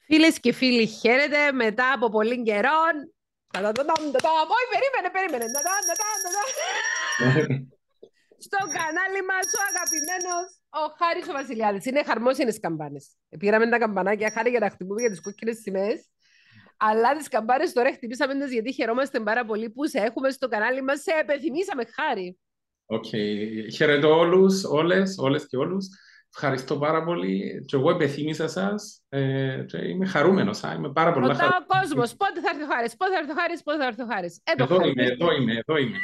Φίλες και φίλοι, χαίρετε μετά από πολύ καιρό. Όχι, περίμενε. Στο κανάλι μας ο αγαπημένος ο Χάρης ο Βασιλιάδης. Είναι χαρμόσυνες καμπάνες. Πήραμε τα καμπανάκια χάρη για να χτυπούμε για τις κόκκινες σημαίες. Αλλά τις καμπάνες τώρα χτυπήσαμε τις γιατί χαιρόμαστε πάρα πολύ που σε έχουμε στο κανάλι μας. Σε επιθυμήσαμε, Χάρη. Οκ. Χαιρετώ όλες και όλους. Ευχαριστώ πάρα πολύ. Και εγώ επιθύμησα σας. Και είμαι χαρούμενος. Είμαι πάρα πολύ Ρωτάω ο χαρούμενος. κόσμος, πότε θα έρθει ο Χάρης, πότε θα έρθει ο Χάρης, πότε θα έρθει ο Χάρης. Εδώ είμαι.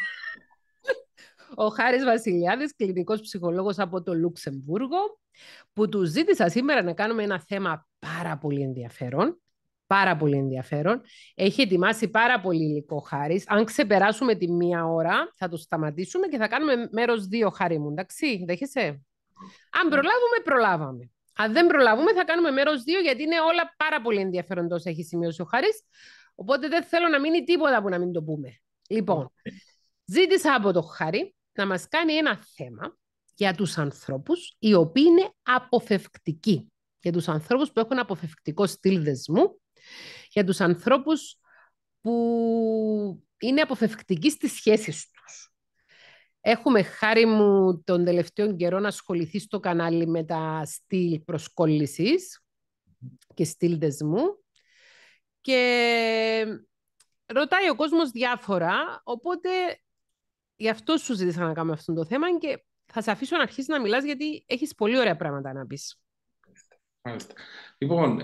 Ο Χάρης Βασιλιάδης, κλινικός ψυχολόγος από το Λουξεμβούργο, που του ζήτησα σήμερα να κάνουμε ένα θέμα πάρα πολύ ενδιαφέρον. Πάρα πολύ ενδιαφέρον. Έχει ετοιμάσει πάρα πολύ υλικό Χάρης. Αν ξεπεράσουμε τη μία ώρα, θα το σταματήσουμε και θα κάνουμε μέρος 2, Χάρη μου. Εντάξει, δέχεσαι. Αν προλάβουμε, προλάβαμε. Αν δεν προλάβουμε, θα κάνουμε μέρος 2, γιατί είναι όλα πάρα πολύ ενδιαφέρον τόσο έχει σημειώσει ο Χάρης. Οπότε δεν θέλω να μείνει τίποτα που να μην το πούμε. Λοιπόν, ζήτησα από τον Χάρη να μας κάνει ένα θέμα για τους ανθρώπους οι οποίοι είναι αποφευκτικοί. Για τους ανθρώπους που έχουν αποφευκτικό στυλ δεσμού. Για τους ανθρώπους που είναι αποφευκτικοί στις σχέσεις τους. Έχουμε, Χάρη μου, τον τελευταίο καιρό να ασχοληθεί στο κανάλι με τα στυλ προσκόλλησης και στυλ δεσμού. Και ρωτάει ο κόσμος διάφορα, οπότε γι' αυτό σου ζήτησα να κάνουμε αυτό το θέμα και θα σε αφήσω να αρχίσεις να μιλάς γιατί έχεις πολύ ωραία πράγματα να πεις. Μάλιστα. Λοιπόν,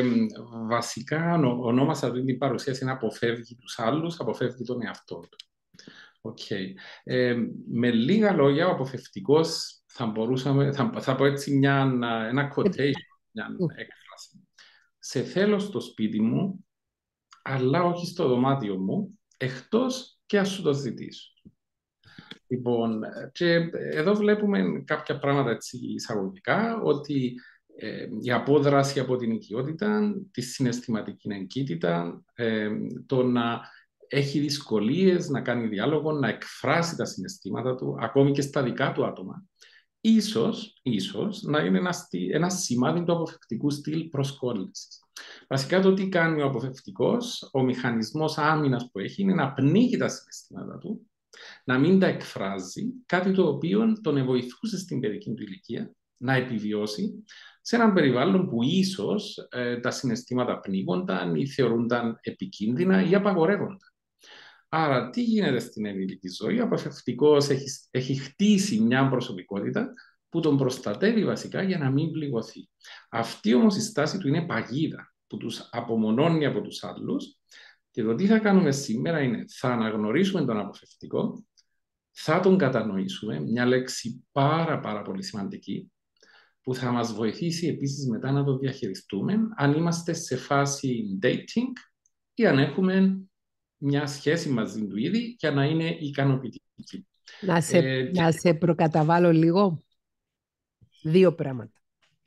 βασικά ονόμασα την παρουσίαση να αποφεύγει τους άλλους, αποφεύγει τον εαυτό του. Okay. Με λίγα λόγια, ο αποφευκτικός θα πω έτσι ένα quotation, μια έκφραση. Σε θέλω στο σπίτι μου, αλλά όχι στο δωμάτιο μου, εκτός και ας σου το ζητήσω. Λοιπόν, και εδώ βλέπουμε κάποια πράγματα έτσι εισαγωγικά, ότι η απόδραση από την οικειότητα, τη συναισθηματική εγκύτητα, το να έχει δυσκολίες να κάνει διάλογο, να εκφράσει τα συναισθήματα του, ακόμη και στα δικά του άτομα. Ίσως να είναι ένα σημάδι του αποφευκτικού στυλ προσκόλλησης. Βασικά το τι κάνει ο αποφευκτικός, ο μηχανισμός άμυνας που έχει είναι να πνίγει τα συναισθήματα του, να μην τα εκφράζει, κάτι το οποίο τον βοηθούσε στην παιδική του ηλικία να επιβιώσει σε έναν περιβάλλον που ίσως τα συναισθήματα πνίγονταν ή θεωρούνταν επικίνδυνα ή απαγορεύονταν. Άρα, τι γίνεται στην ενήλικη ζωή? Ο αποφευκτικός έχει χτίσει μια προσωπικότητα που τον προστατεύει βασικά για να μην πληγωθεί. Αυτή όμως η στάση του είναι παγίδα, που τους απομονώνει από τους άλλους. Και το τι θα κάνουμε σήμερα είναι θα αναγνωρίσουμε τον αποφευκτικό, θα τον κατανοήσουμε, μια λέξη πάρα πολύ σημαντική, που θα μας βοηθήσει επίσης μετά να το διαχειριστούμε, αν είμαστε σε φάση dating ή αν έχουμε μια σχέση μαζί του ήδη για να είναι ικανοποιητική. Να σε προκαταβάλω λίγο. 2 πράγματα.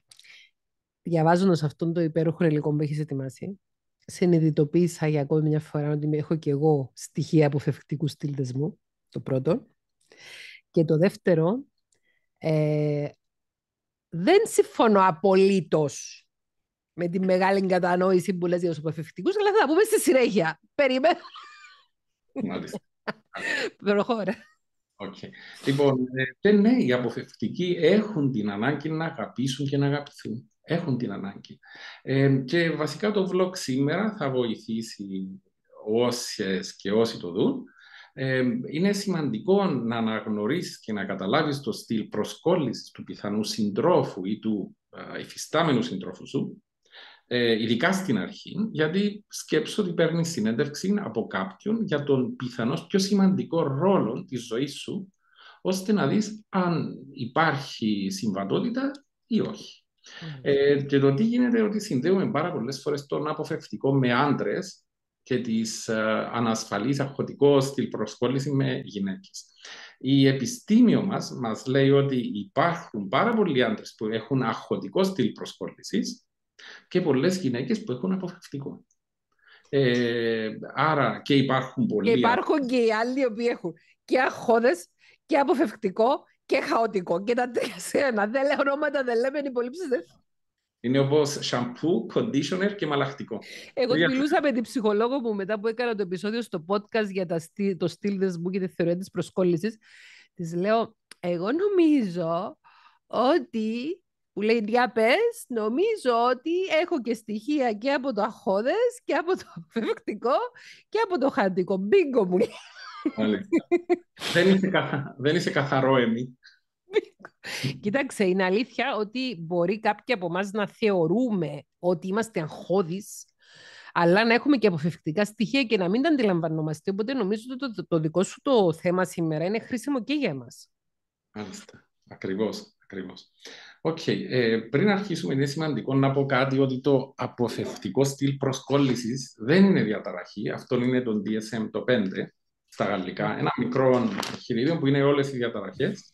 Διαβάζοντας αυτόν το υπέροχο υλικό που έχεις ετοιμάσει, συνειδητοποίησα για ακόμη μια φορά ότι έχω και εγώ στοιχεία αποφευκτικού στυλ δεσμού, το πρώτο. Και το δεύτερο, δεν συμφωνώ απολύτως με τη μεγάλη κατανόηση που λες για τους αποφευκτικούς, αλλά θα τα πούμε στη συνέχεια. Περίμενε. Μάλιστα. Προχώρα. Okay. Λοιπόν, ναι, οι αποφευκτικοί έχουν την ανάγκη να αγαπήσουν και να αγαπηθούν. Έχουν την ανάγκη. Και βασικά το vlog σήμερα θα βοηθήσει όσες και όσοι το δουν. Είναι σημαντικό να αναγνωρίσεις και να καταλάβεις το στυλ προσκόλλησης του πιθανού συντρόφου ή του υφιστάμενου συντρόφου σου, ειδικά στην αρχή, γιατί σκέψου ότι παίρνει συνέντευξη από κάποιον για τον πιθανώς πιο σημαντικό ρόλο της ζωής σου, ώστε να δεις αν υπάρχει συμβατότητα ή όχι. Και το τι γίνεται ότι συνδέουμε πάρα πολλές φορές τον αποφευκτικό με άντρες και τις ανασφαλείς αγχωτικό στυλ προσκόλληση με γυναίκες. Η επιστήμη μας λέει ότι υπάρχουν πάρα πολλοί άντρες που έχουν αγχωτικό στυλ προσκόλλησης και πολλές γυναίκες που έχουν αποφευκτικό. Άρα και υπάρχουν πολλοί. Και υπάρχουν και οι άλλοι που έχουν και αγχώδες και αποφευκτικό και χαοτικό. Και τα τρία σε ένα. Δεν λέω ονόματα, δεν λέμε υπολείψεις. Είναι όπως σαμπού, conditioner και μαλακτικό. Εγώ μιλούσα με την ψυχολόγο μου μετά που έκανα το επεισόδιο στο podcast για το στυλ δεσμού και τη θεωρία της προσκόλλησης. Της λέω, εγώ νομίζω ότι, που λέει για πες, νομίζω ότι έχω και στοιχεία και από το αχώδες και από το αποφευκτικό και από το χαντικό. Μπίγκο μου λέει. Δεν είσαι καθαρό εμεί. Κοίταξε, είναι αλήθεια ότι μπορεί κάποιοι από εμάς να θεωρούμε ότι είμαστε αγχώδεις, αλλά να έχουμε και αποφευκτικά στοιχεία και να μην τα αντιλαμβανόμαστε. Οπότε νομίζω ότι το δικό σου το θέμα σήμερα είναι χρήσιμο και για εμάς. Μάλιστα. Ακριβώς. Πριν αρχίσουμε, είναι σημαντικό να πω κάτι ότι το αποφευκτικό στυλ προσκόλλησης δεν είναι διαταραχή. Αυτό είναι το DSM το 5 στα γαλλικά. Ένα μικρό χειρίδιο που είναι όλες οι διαταραχές.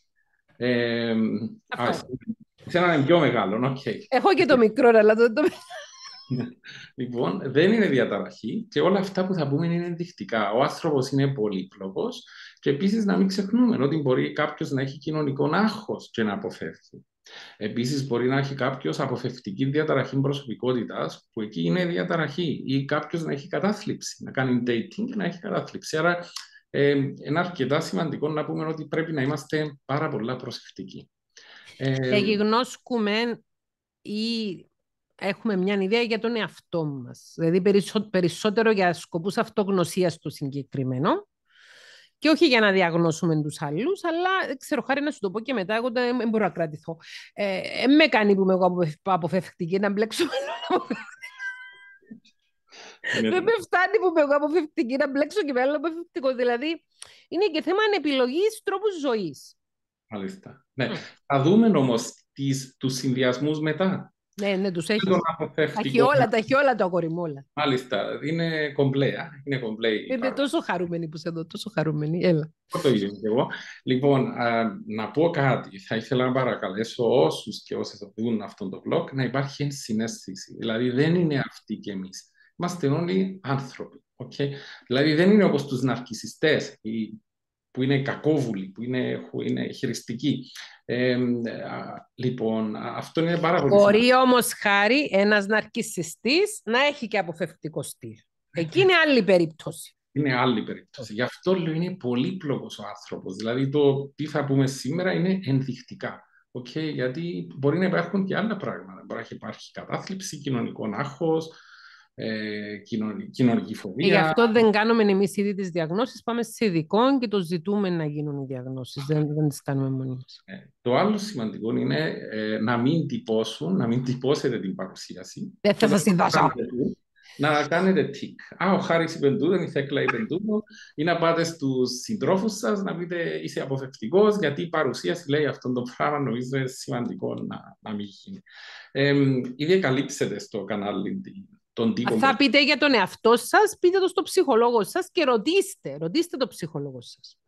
Σε έναν πιο μεγάλο, Έχω και το μικρό, αλλά Λοιπόν, δεν είναι διαταραχή και όλα αυτά που θα πούμε είναι ενδεικτικά. Ο άνθρωπος είναι πολύπλοκος και επίσης να μην ξεχνούμε ότι μπορεί κάποιος να έχει κοινωνικό άγχος και να αποφεύγει. Επίσης, μπορεί να έχει κάποιος αποφευκτική διαταραχή προσωπικότητας, που εκεί είναι διαταραχή, ή κάποιος να έχει κατάθλιψη, να κάνει dating και να έχει κατάθλιψη. Άρα, είναι αρκετά σημαντικό να πούμε ότι πρέπει να είμαστε πάρα πολλά προσεκτικοί. Εγιγνώσκουμε ή έχουμε μια ιδέα για τον εαυτό μας. Δηλαδή, περισσότερο για σκοπούς αυτογνωσίας το συγκεκριμένο. Και όχι για να διαγνώσουμε τους άλλους, αλλά ξέρω, χάρη να σου το πω και μετά, εγώ δεν μπορώ να κρατηθώ. Με κάνει που είμαι εγώ αποφευκτική να μπλέξω. Δεν με φτάνει που είμαι εγώ αποφευκτική να μπλέξω και με άλλο αποφευκτικό. Δηλαδή, είναι και θέμα ανεπιλογής τρόπου ζωής. Μάλιστα. Ναι. Θα δούμε όμως τους συνδυασμούς μετά. Ναι, τους έχει. Τα έχει όλα το αγόρι μου όλα. Μάλιστα, είναι κομπλέ. Είναι τόσο χαρούμενη που σε δω, τόσο χαρούμενη. Έλα. Το ίδιο και εγώ. Λοιπόν, να πω κάτι. Θα ήθελα να παρακαλέσω όσους και όσες δουν αυτόν τον vlog να υπάρχει ενσυναίσθηση. Δηλαδή δεν είναι αυτοί και εμείς. Είμαστε όλοι άνθρωποι. Okay? Δηλαδή δεν είναι όπως τους ναρκισσιστές που είναι κακόβουλοι, που είναι χειριστικοί. Λοιπόν, αυτό είναι πάρα πολύ σημαντικό. Μπορεί όμως, χάρη, ένας ναρκισσιστής να έχει και αποφευκτικό στυλ. Εκεί είναι άλλη περίπτωση. Είναι άλλη περίπτωση. Γι' αυτό λέω είναι πολύπλοκος ο άνθρωπος. Δηλαδή το τι θα πούμε σήμερα είναι ενδεικτικά. Okay? Γιατί μπορεί να υπάρχουν και άλλα πράγματα. Μπορεί να υπάρχει κατάθλιψη, κοινωνικό άγχος, κοινωνική φοβία. Γι' αυτό δεν κάνουμε εμείς ήδη τις διαγνώσεις, πάμε σε ειδικών και το ζητούμε να γίνουν οι διαγνώσεις. Δεν τις κάνουμε μόνοι μας. Το άλλο σημαντικό είναι να μην τυπώσετε την παρουσίαση. Δεν θα σας τη δώσω. Να κάνετε τικ. Ο Χάρης είπε τούτο, η Θέκλα είπε τούτο, ή να πάτε στους συντρόφους σας να πείτε είσαι αποφευκτικός, γιατί η παρουσίαση λέει αυτόν τον πράγμα, νομίζω είναι σημαντικό να μην γίνει. Ήδη καλύψετε στο κανάλι τον τύπο. Θα πείτε για τον εαυτό σας, πείτε το στο ψυχολόγο σας και ρωτήστε το ψυχολόγο σας.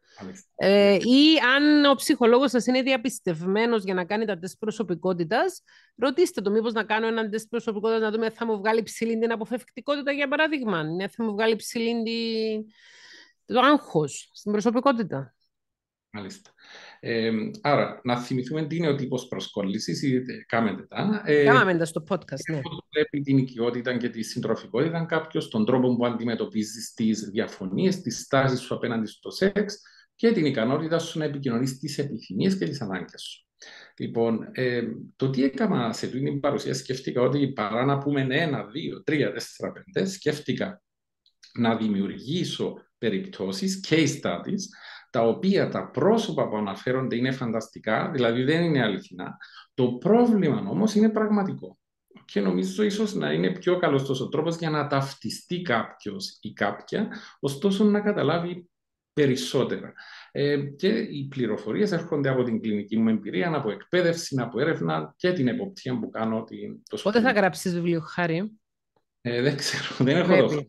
Ή αν ο ψυχολόγος σας είναι διαπιστευμένος για να κάνει τα τεστ προσωπικότητας, ρωτήστε το μήπως να κάνω έναν τεστ προσωπικότητας να δούμε αν θα μου βγάλει ψηλή την αποφευκτικότητα, για παράδειγμα, αν θα μου βγάλει ψηλή το άγχος στην προσωπικότητα. Μάλιστα. Άρα, να θυμηθούμε τι είναι ο τύπος προσκόλλησης, κάμετε τα. Κάμαμε τα στο podcast, ναι. Πρέπει την οικειότητα και τη συντροφικότητα κάποιος, τον τρόπο που αντιμετωπίζεις τις διαφωνίες, τις στάσεις σου απέναντι στο σεξ και την ικανότητα σου να επικοινωνείς τις επιθυμίες και τις ανάγκες σου. Λοιπόν, το τι έκανα σε αυτή την παρουσίαση, σκέφτηκα ότι παρά να πούμε 1, 2, 3, 4, 5, σκέφτηκα να δημιουργήσω περιπτώσεις, case studies, τα οποία τα πρόσωπα που αναφέρονται είναι φανταστικά, δηλαδή δεν είναι αληθινά. Το πρόβλημα όμως είναι πραγματικό. Και νομίζω ίσως να είναι πιο καλός ο τρόπος για να ταυτιστεί κάποιος ή κάποια, ωστόσο να καταλάβει περισσότερα. Και οι πληροφορίες έρχονται από την κλινική μου εμπειρία, από εκπαίδευση, από έρευνα και την εποπτεία που κάνω. Πότε θα γράψεις βιβλίο, Χάρη? Δεν ξέρω, δεν έχω το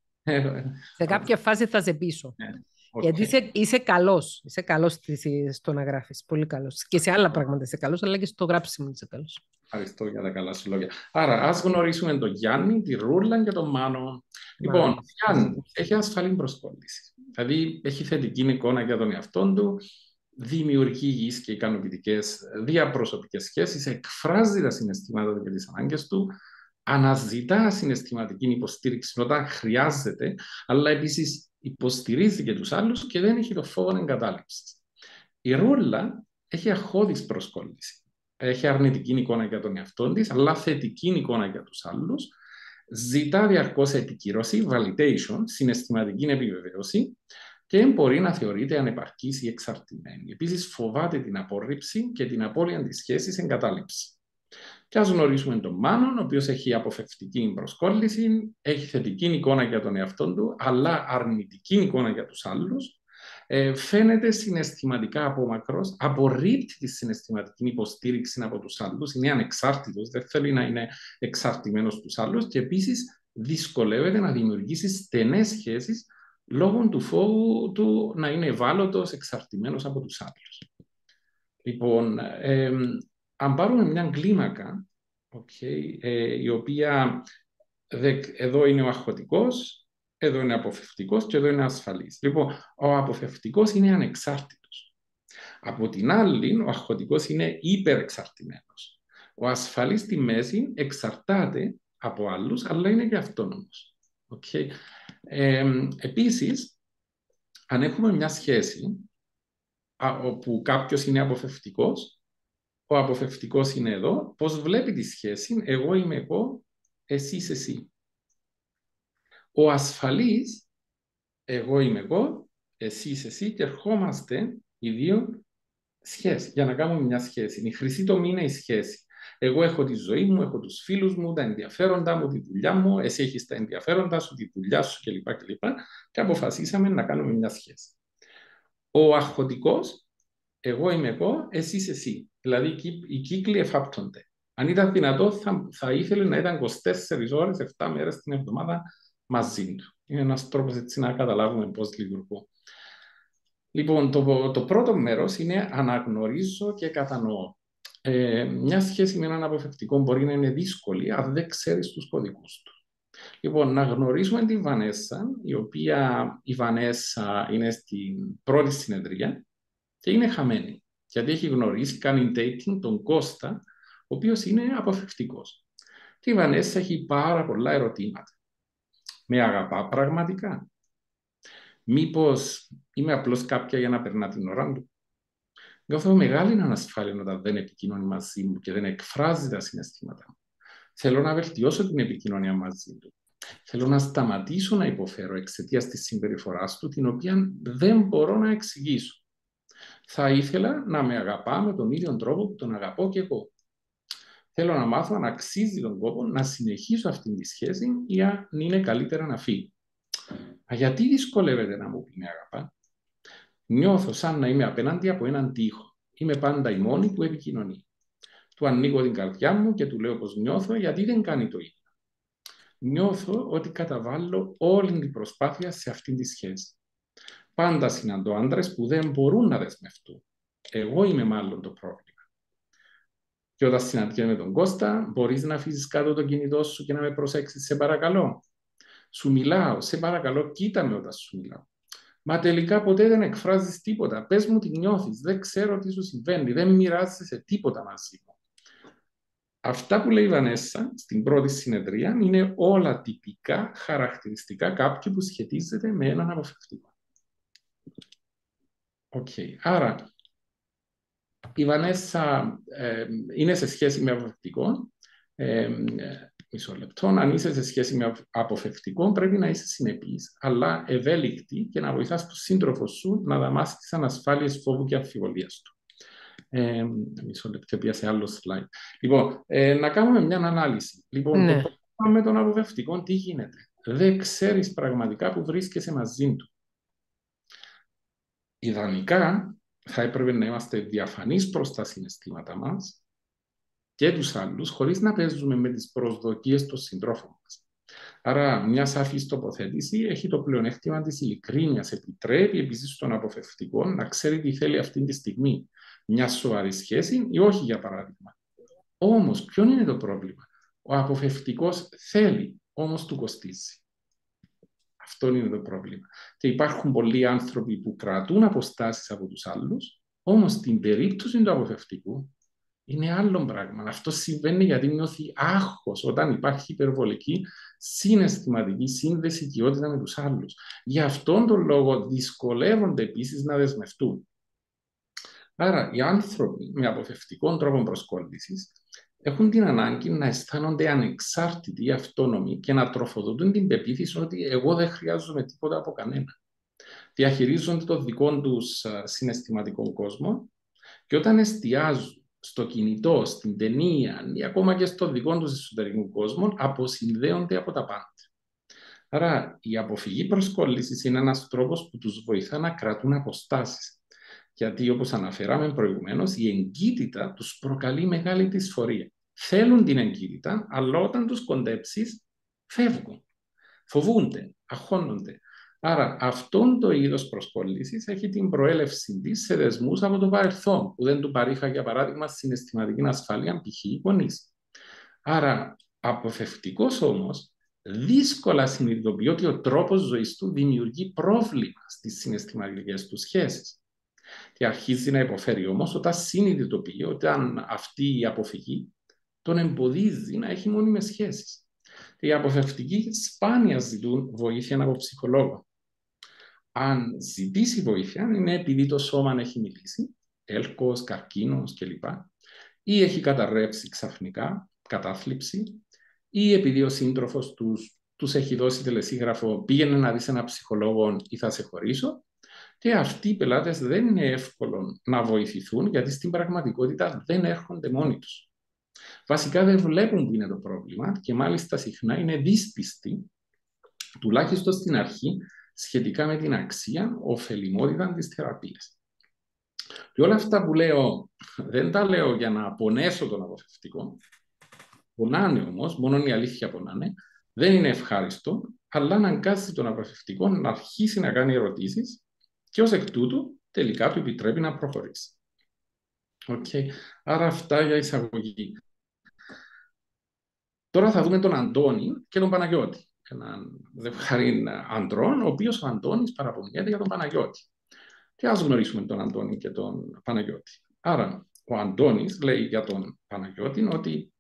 Σε κάποια φάση θα σε πείσω. Γιατί είσαι καλός. Είσαι καλός στο να γράφεις. Πολύ καλός. Και σε άλλα πράγματα είσαι καλός, αλλά και στο γράψιμο είσαι καλός. Ευχαριστώ για τα καλά σου λόγια. Άρα, ας γνωρίσουμε τον Γιάννη, τη Ρούλα και τον Μάνο. Λοιπόν, Γιάννη έχει ασφαλή προσκόλληση. Δηλαδή, έχει θετική εικόνα για τον εαυτό του. δημιουργεί υγιείς και ικανοποιητικές διαπροσωπικές σχέσεις, εκφράζει τα συναισθήματα του και τις ανάγκες του, αναζητά συναισθηματική υποστήριξη όταν χρειάζεται, αλλά επίσης υποστηρίζει και τους άλλους και δεν έχει το φόβο εγκατάλειψης. Η Ρούλα έχει αχώδης προσκόλληση. Έχει αρνητική εικόνα για τον εαυτό της, αλλά θετική εικόνα για τους άλλους. Ζητά διαρκώς επικύρωση, validation, συναισθηματική επιβεβαίωση και μπορεί να θεωρείται ανεπαρκής ή εξαρτημένη. Επίσης, φοβάται την απόρριψη και την απώλεια της σχέσης εγκατάλειψη. Και ας γνωρίσουμε τον Μάνον, ο οποίος έχει αποφευκτική προσκόλληση, έχει θετική εικόνα για τον εαυτό του, αλλά αρνητική εικόνα για τους άλλους. Φαίνεται συναισθηματικά απόμακρος, απορρίπτει τη συναισθηματική υποστήριξη από τους άλλους, είναι ανεξάρτητος, δεν θέλει να είναι εξαρτημένος στους άλλους και επίσης δυσκολεύεται να δημιουργήσει στενές σχέσεις λόγω του φόβου του να είναι ευάλωτος, εξαρτημένος από τους άλλους. Λοιπόν, αν πάρουμε μια κλίμακα, η οποία εδώ είναι ο αγχωτικός, εδώ είναι αποφευκτικός και εδώ είναι ασφαλής. Λοιπόν, ο αποφευκτικός είναι ανεξάρτητος. Από την άλλη, ο αγχωτικός είναι υπερεξαρτημένος. Ο ασφαλής στη μέση εξαρτάται από άλλους, αλλά είναι και αυτόνομος. Επίσης, αν έχουμε μια σχέση όπου κάποιος είναι αποφευκτικός, ο αποφευκτικός είναι εδώ, πώς βλέπει τη σχέση, εγώ είμαι εγώ, εσύ είσαι εσύ. Ο ασφαλής, εγώ είμαι εγώ, εσύ είσαι εσύ και ερχόμαστε οι δύο σχέση, για να κάνουμε μια σχέση. Η χρυσή τομή είναι η σχέση. Εγώ έχω τη ζωή μου, έχω τους φίλους μου, τα ενδιαφέροντα μου, τη δουλειά μου, εσύ έχεις τα ενδιαφέροντα σου, τη δουλειά σου κλπ. Και αποφασίσαμε να κάνουμε μια σχέση. Ο αγχωτικός, εγώ είμαι εγώ, εσύ είσαι εσύ. Δηλαδή οι κύκλοι εφάπτονται. Αν ήταν δυνατό, θα ήθελε να ήταν 24 ώρες, 7 μέρες την εβδομάδα μαζί του. Είναι ένας τρόπος έτσι να καταλάβουμε πώς λειτουργώ. Λοιπόν, το πρώτο μέρος είναι αναγνωρίζω και κατανοώ. Μια σχέση με έναν αποφευκτικό μπορεί να είναι δύσκολη αν δεν ξέρεις τους κωδικούς του. Λοιπόν, να γνωρίσουμε τη Βανέσσα, η Βανέσσα είναι στην πρώτη συνεδρία και είναι χαμένη. Γιατί έχει γνωρίσει, κάνει dating τον Κώστα, ο οποίος είναι αποφευκτικός. Και η Βανέσσα έχει πάρα πολλά ερωτήματα. Με αγαπά πραγματικά? Μήπως είμαι απλώς κάποια για να περνά την ώρα του? Νιώθω μεγάλη ανασφάλεια όταν δεν επικοινωνεί μαζί μου και δεν εκφράζει τα συναισθήματα μου. Θέλω να βελτιώσω την επικοινωνία μαζί του. Θέλω να σταματήσω να υποφέρω εξαιτίας της συμπεριφοράς του, την οποία δεν μπορώ να εξηγήσω. Θα ήθελα να με αγαπά με τον ίδιο τρόπο που τον αγαπώ και εγώ. Θέλω να μάθω αν αξίζει τον κόπο να συνεχίσω αυτή τη σχέση ή αν είναι καλύτερα να φύγει. Μα γιατί δυσκολεύεται να μου πει με αγαπά? Νιώθω σαν να είμαι απέναντι από έναν τοίχο. Είμαι πάντα η μόνη που επικοινωνεί. Του ανοίγω την καρδιά μου και του λέω πως νιώθω, γιατί δεν κάνει το ίδιο. Νιώθω ότι καταβάλω όλη την προσπάθεια σε αυτή τη σχέση. Πάντα συναντώ άντρες που δεν μπορούν να δεσμευτούν. Εγώ είμαι μάλλον το πρόβλημα. Και όταν συναντιέμαι με τον Κώστα, μπορείς να αφήσεις κάτω το κινητό σου και να με προσέξεις, σε παρακαλώ? Σου μιλάω, σε παρακαλώ, κοίτα με όταν σου μιλάω. Μα τελικά ποτέ δεν εκφράζεις τίποτα. Πες μου τι νιώθεις, δεν ξέρω τι σου συμβαίνει, δεν μοιράζεσαι τίποτα μαζί μου. Αυτά που λέει η Βανέσσα στην πρώτη συνεδρία είναι όλα τυπικά χαρακτηριστικά κάποιου που σχετίζεται με έναν αποφευκτικό. Άρα, η Βανέσσα είναι σε σχέση με αποφευκτικό. Μισό λεπτό. Αν είσαι σε σχέση με αποφευκτικό, πρέπει να είσαι συνεπής, αλλά ευέλικτη και να βοηθάς τον σύντροφο σου να δαμάσει τις ανασφάλειες, φόβου και αμφιβολίας του. Μισό λεπτό, πια σε άλλο slide. Λοιπόν, να κάνουμε μια ανάλυση. Λοιπόν, το πρόβλημα με τον αποφευκτικό, τι γίνεται? Δεν ξέρεις πραγματικά που βρίσκεσαι μαζί του. Ιδανικά, θα έπρεπε να είμαστε διαφανείς προς τα συναισθήματα μας και τους άλλους, χωρίς να παίζουμε με τις προσδοκίες των συντρόφων μας. Άρα, μια σαφής τοποθέτηση έχει το πλεονέκτημα της ειλικρίνειας. Επιτρέπει επίσης στον αποφευκτικό να ξέρει τι θέλει αυτή τη στιγμή. Μια σοβαρή σχέση ή όχι, για παράδειγμα. Όμως, ποιο είναι το πρόβλημα? Ο αποφευκτικός θέλει, όμως του κοστίζει. Αυτό είναι το πρόβλημα. Και υπάρχουν πολλοί άνθρωποι που κρατούν αποστάσεις από τους άλλους, Όμως στην περίπτωση του αποφευτικού είναι άλλο πράγμα. Αυτό συμβαίνει γιατί νιώθει άγχος όταν υπάρχει υπερβολική συναισθηματική σύνδεση οικειότητα με τους άλλους. Γι' αυτόν τον λόγο δυσκολεύονται επίσης να δεσμευτούν. Άρα οι άνθρωποι με αποφευτικών τρόπων προσκόλλησης έχουν την ανάγκη να αισθάνονται ανεξάρτητοι, αυτόνομοι και να τροφοδοτούν την πεποίθηση ότι εγώ δεν χρειάζομαι τίποτα από κανένα. Διαχειρίζονται το δικό τους συναισθηματικό κόσμο και όταν εστιάζουν στο κινητό, στην ταινία ή ακόμα και στο δικό τους εσωτερικό κόσμο, αποσυνδέονται από τα πάντα. Άρα η αποφυγή προσκόλλησης είναι ένας τρόπος που τους βοηθά να κρατούν αποστάσεις. Γιατί όπως αναφέραμε προηγουμένως, η εγκύτητα τους προκαλεί μεγάλη δυσφορία. Θέλουν την εγκύτητα, αλλά όταν τους κοντέψεις, φεύγουν. Φοβούνται, αγχώνονται. Άρα αυτόν το είδος προσκόλλησης έχει την προέλευση της σε δεσμούς από το παρελθόν, που δεν του παρήχα για παράδειγμα συναισθηματική ασφάλεια, π.χ. οι γονείς. Άρα αποφευτικός όμως δύσκολα συνειδητοποιεί ότι ο τρόπος ζωής του δημιουργεί πρόβλημα στις συναισθηματικές του σχέσεις. Και αρχίζει να υποφέρει όμως όταν συνειδητοποιεί ότι αυτή η αποφυγή τον εμποδίζει να έχει μόνιμες σχέσεις. Και οι αποφευτικοί σπάνια ζητούν βοήθεια από ψυχολόγο. Αν ζητήσει βοήθεια, είναι επειδή το σώμα έχει μιλήσει, έλκος, καρκίνος κλπ. Ή έχει καταρρεύσει ξαφνικά, κατάθλιψη, ή επειδή ο σύντροφος τους έχει δώσει τελεσίγραφο, πήγαινε να δεις ένα ψυχολόγο ή θα σε χωρίσω. Και αυτοί οι πελάτες δεν είναι εύκολο να βοηθηθούν, γιατί στην πραγματικότητα δεν έρχονται μόνοι τους. Βασικά δεν βλέπουν τι είναι το πρόβλημα και μάλιστα συχνά είναι δύσπιστοι, τουλάχιστον στην αρχή, σχετικά με την αξία, ωφελημότητα της θεραπείας. Και όλα αυτά που λέω, δεν τα λέω για να πονέσω τον αποφευτικό. Πονάνε όμως, μόνο η αλήθεια πονάνε. Δεν είναι ευχάριστο, αλλά αναγκάζει τον αποφευτικό να αρχίσει να κάνει ερωτήσεις και ως εκ τούτου τελικά του επιτρέπει να προχωρήσει. Okay. Άρα αυτά για εισαγωγή. Τώρα θα δούμε τον Αντώνη και τον Παναγιώτη. Έναν ζευγάρι αντρών, ο οποίος ο Αντώνης παραπονιέται για τον Παναγιώτη. Και ας γνωρίσουμε τον Αντώνη και τον Παναγιώτη. Άρα ο Αντώνης λέει για τον Παναγιώτη ότι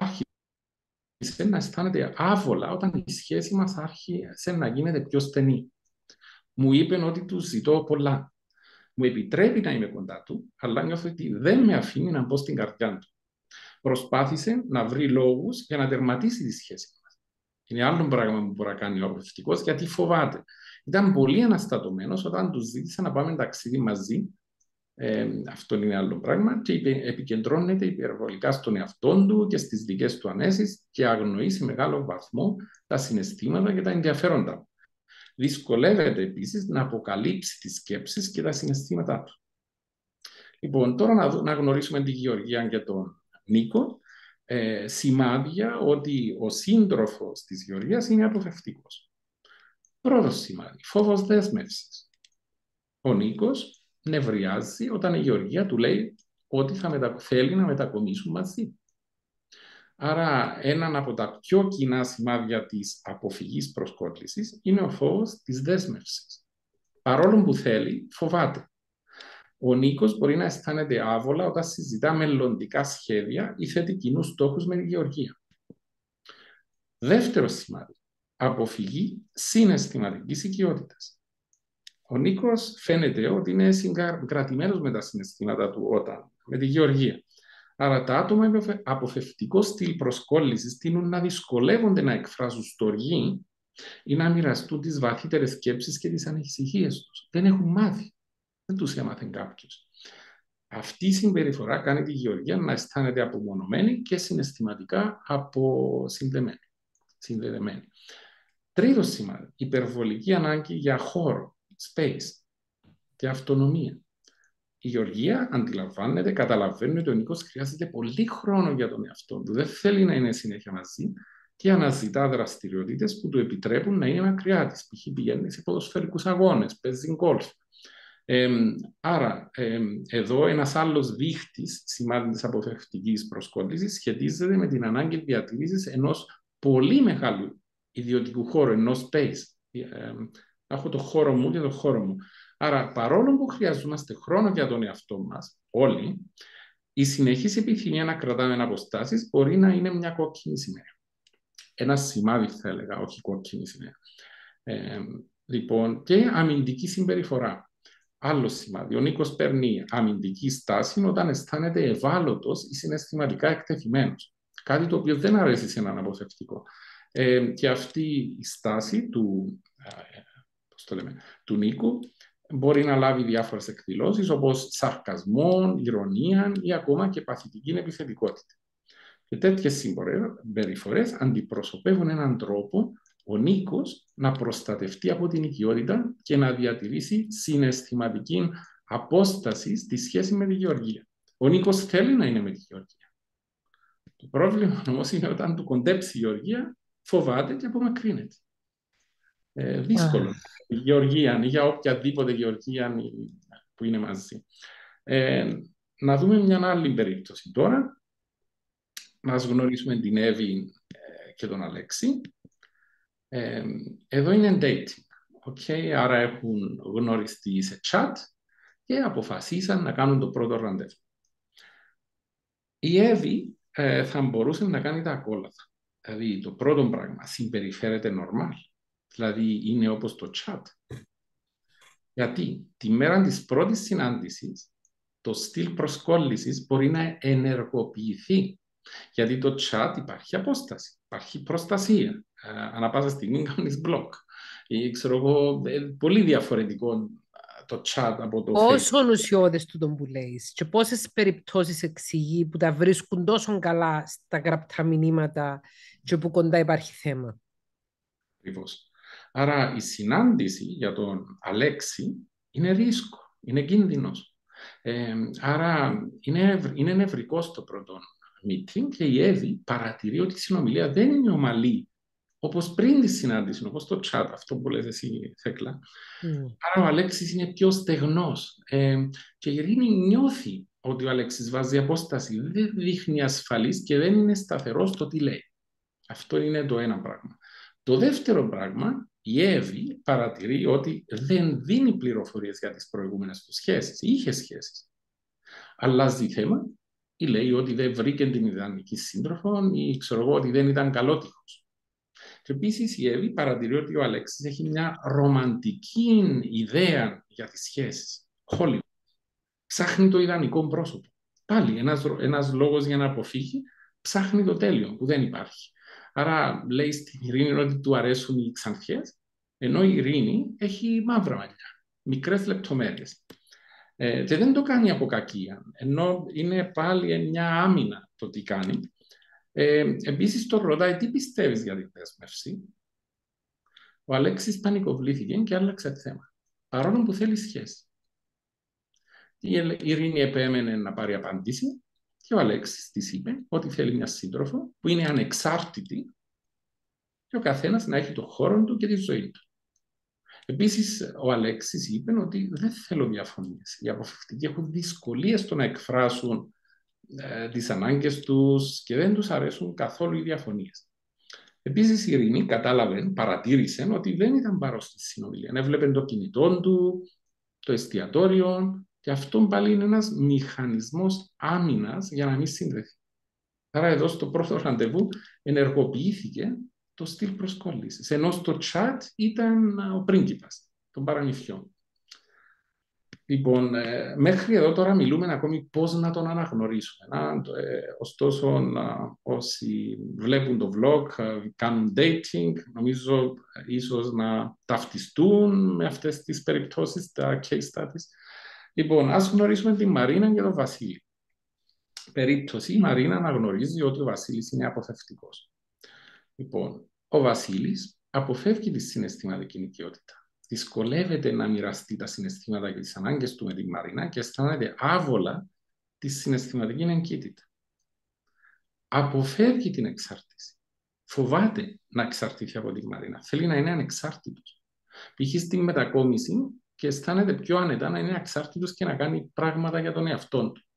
άρχισε να αισθάνεται άβολα όταν η σχέση μας άρχισε να γίνεται πιο στενή. Μου είπε ότι του ζητώ πολλά. Μου επιτρέπει να είμαι κοντά του, αλλά νιώθω ότι δεν με αφήνει να μπω στην καρδιά του. Προσπάθησε να βρει λόγους για να τερματίσει τη σχέση μας. Είναι άλλο πράγμα που μπορεί να κάνει ο αποφευτικός, γιατί φοβάται. Ήταν πολύ αναστατωμένος όταν του ζήτησε να πάμε ταξίδι μαζί. Αυτό είναι άλλο πράγμα. Και επικεντρώνεται υπερβολικά στον εαυτό του και στις δικές του ανέσεις και αγνοεί σε μεγάλο βαθμό τα συναισθήματα και τα ενδιαφέροντα. Δυσκολεύεται επίσης να αποκαλύψει τις σκέψεις και τα συναισθήματά του. Λοιπόν, τώρα να γνωρίσουμε τη Γεωργία και τον Νίκο. Σημάδια ότι ο σύντροφος της Γεωργίας είναι αποφευτικός. Πρώτο σημάδι, φόβος δέσμευσης. Ο Νίκος νευριάζει όταν η Γεωργία του λέει ότι θέλει να μετακομίσουν μαζί. Άρα, έναν από τα πιο κοινά σημάδια της αποφυγής προσκόλλησης είναι ο φόβος της δέσμευσης. Παρόλο που θέλει, φοβάται. Ο Νίκος μπορεί να αισθάνεται άβολα όταν συζητά μελλοντικά σχέδια ή θέτει κοινούς στόχους με τη Γεωργία. Δεύτερο σημάδι, αποφυγή συναισθηματικής οικειότητας. Ο Νίκος φαίνεται ότι είναι συγκρατημένος με τα συναισθήματα του με τη Γεωργία. Άρα τα άτομα με αποφευτικό στυλ προσκόλλησης τείνουν να δυσκολεύονται να εκφράζουν στοργή ή να μοιραστούν τις βαθύτερες σκέψεις και τις ανησυχίες τους. Δεν έχουν μάθει. Δεν τους έμαθε κάποιος. Αυτή η συμπεριφορά κάνει τη Γεωργία να αισθάνεται απομονωμένη και συναισθηματικά συνδεδεμένη. Τρίτο σημάδι, υπερβολική ανάγκη για χώρο, space και αυτονομία. Η Γεωργία αντιλαμβάνεται, καταλαβαίνει ότι ο Νίκος χρειάζεται πολύ χρόνο για τον εαυτό του. Δεν θέλει να είναι συνέχεια μαζί και αναζητά δραστηριότητες που του επιτρέπουν να είναι μακριά της. Π.χ. πηγαίνει σε ποδοσφαιρικούς αγώνες, παίζει γκολφ. Άρα, εδώ ένας άλλος δείχτης σημάδι της αποφευτικής προσκόλλησης σχετίζεται με την ανάγκη διατήρησης ενός πολύ μεγάλου ιδιωτικού χώρου, ενός space. Έχω το χώρο μου και το χώρο μου. Άρα, παρόλο που χρειαζόμαστε χρόνο για τον εαυτό μας, όλοι, η συνεχής επιθυμία να κρατάμε αποστάσεις μπορεί να είναι μια κόκκινη σημαία. Ένα σημάδι, θα έλεγα, όχι κόκκινη σημαία. Λοιπόν, και αμυντική συμπεριφορά. Άλλο σημάδι. Ο Νίκος παίρνει αμυντική στάση όταν αισθάνεται ευάλωτος ή συναισθηματικά εκτεθειμένος. Κάτι το οποίο δεν αρέσει σε έναν αποφευκτικό. Και αυτή η στάση του Νίκου μπορεί να λάβει διάφορες εκδηλώσεις όπως σαρκασμό, ηρωνία ή ακόμα και παθητική επιθετικότητα. Και τέτοιες συμπεριφορές αντιπροσωπεύουν έναν τρόπο ο Νίκος να προστατευτεί από την οικειότητα και να διατηρήσει συναισθηματική απόσταση στη σχέση με τη Γεωργία. Ο Νίκος θέλει να είναι με τη Γεωργία. Το πρόβλημα όμως είναι όταν του κοντέψει η Γεωργία, φοβάται και απομακρύνεται. Δύσκολο. Η Γεωργία ή για οποιαδήποτε Γεωργία που είναι μαζί. Να δούμε μια άλλη περίπτωση τώρα. Να γνωρίσουμε την Εύη και τον Αλέξη. Εδώ είναι dating. Okay? Άρα έχουν γνωριστεί σε chat και αποφασίσαν να κάνουν το πρώτο ραντεβού. Η Εύη θα μπορούσε να κάνει τα ακόλουθα. Δηλαδή το πρώτο πράγμα, συμπεριφέρεται normal. Δηλαδή είναι όπως το chat. Γιατί τη μέρα της πρώτης συνάντησης το στυλ προσκόλλησης μπορεί να ενεργοποιηθεί. Γιατί το chat υπάρχει απόσταση, υπάρχει προστασία. Ανά πάσα στιγμή κάνεις block. Ή ξέρω εγώ, πολύ διαφορετικό το chat από το Facebook. Πόσο ουσιώδες του τον που λέεις και πόσες περιπτώσεις εξηγεί που τα βρίσκουν τόσο καλά στα γραπτά μηνύματα και που κοντά υπάρχει θέμα. Ακριβώς. Άρα η συνάντηση για τον Αλέξη είναι ρίσκο, είναι κίνδυνος. Άρα είναι νευρικό στο πρώτο meeting και η Εύη παρατηρεί ότι η συνομιλία δεν είναι ομαλή όπως πριν τη συνάντηση, όπως το chat, αυτό που λες εσύ, Θέκλα. Άρα ο Αλέξης είναι πιο στεγνός και η Ειρήνη νιώθει ότι ο Αλέξης βάζει απόσταση, δεν δείχνει ασφαλής και δεν είναι σταθερός στο τι λέει. Αυτό είναι το ένα πράγμα. Το δεύτερο πράγμα, η Εύη παρατηρεί ότι δεν δίνει πληροφορίες για τις προηγούμενες του σχέσεις. Είχε σχέσεις. Αλλάζει θέμα ή λέει ότι δεν βρήκε την ιδανική σύντροφο ή ξέρω εγώ ότι δεν ήταν καλότυχος. Και επίσης η Εύη παρατηρεί ότι ο Αλέξης έχει μια ρομαντική ιδέα για τις σχέσεις. Hollywood. Ψάχνει το ιδανικό πρόσωπο. Πάλι ένας λόγος για να αποφύγει, ψάχνει το τέλειο που δεν υπάρχει. Άρα λέει στην Ειρήνη ότι του αρέσουν οι ξανθιές, ενώ η Ειρήνη έχει μαύρα μαλλιά, μικρές λεπτομέρειες. Και δεν το κάνει από κακία, ενώ είναι πάλι μια άμυνα το τι κάνει. Επίσης το ρωτάει τι πιστεύεις για την δέσμευση. Ο Αλέξης πανικοβλήθηκε και άλλαξε θέμα, παρόλο που θέλει σχέση. Η Ειρήνη επέμενε να πάρει απάντηση και ο Αλέξης της είπε ότι θέλει μια σύντροφο που είναι ανεξάρτητη και ο καθένας να έχει το χώρο του και τη ζωή του. Επίσης, ο Αλέξης είπε ότι δεν θέλω διαφωνίες. Οι αποφευκτικοί έχουν δυσκολίες στο να εκφράσουν τις ανάγκες τους και δεν τους αρέσουν καθόλου οι διαφωνίες. Επίσης, η Ειρήνη κατάλαβε, παρατήρησε ότι δεν ήταν παρός στη συνομιλία. Έβλεπε το κινητό του, το εστιατόριο και αυτό πάλι είναι ένας μηχανισμός άμυνας για να μην συνδεθεί. Άρα εδώ στο πρώτο ραντεβού ενεργοποιήθηκε το στυλ προσκόλλησης, ενώ στο chat ήταν ο πρίγκιπας των παραμυθιών. Λοιπόν, μέχρι εδώ τώρα μιλούμε ακόμη πώς να τον αναγνωρίσουμε. Ωστόσο, όσοι βλέπουν το vlog, κάνουν dating, νομίζω ίσως να ταυτιστούν με αυτές τις περιπτώσεις, τα case studies. Λοιπόν, ας γνωρίσουμε τη Μαρίνα και τον Βασίλη. Περίπτωση, η Μαρίνα αναγνωρίζει ότι ο Βασίλης είναι αποφευκτικός. Λοιπόν, ο Βασίλης αποφεύγει τη συναισθηματική οικειότητα. Δυσκολεύεται να μοιραστεί τα συναισθήματα και τις ανάγκες του με τη Μαρίνα και αισθάνεται άβολα τη συναισθηματική εγκύτητα. Αποφεύγει την εξάρτηση. Φοβάται να εξαρτηθεί από τη Μαρίνα. Θέλει να είναι ανεξάρτητος. Π.χ. στην μετακόμιση και αισθάνεται πιο άνετα να είναι ανεξάρτητος και να κάνει πράγματα για τον εαυτό του.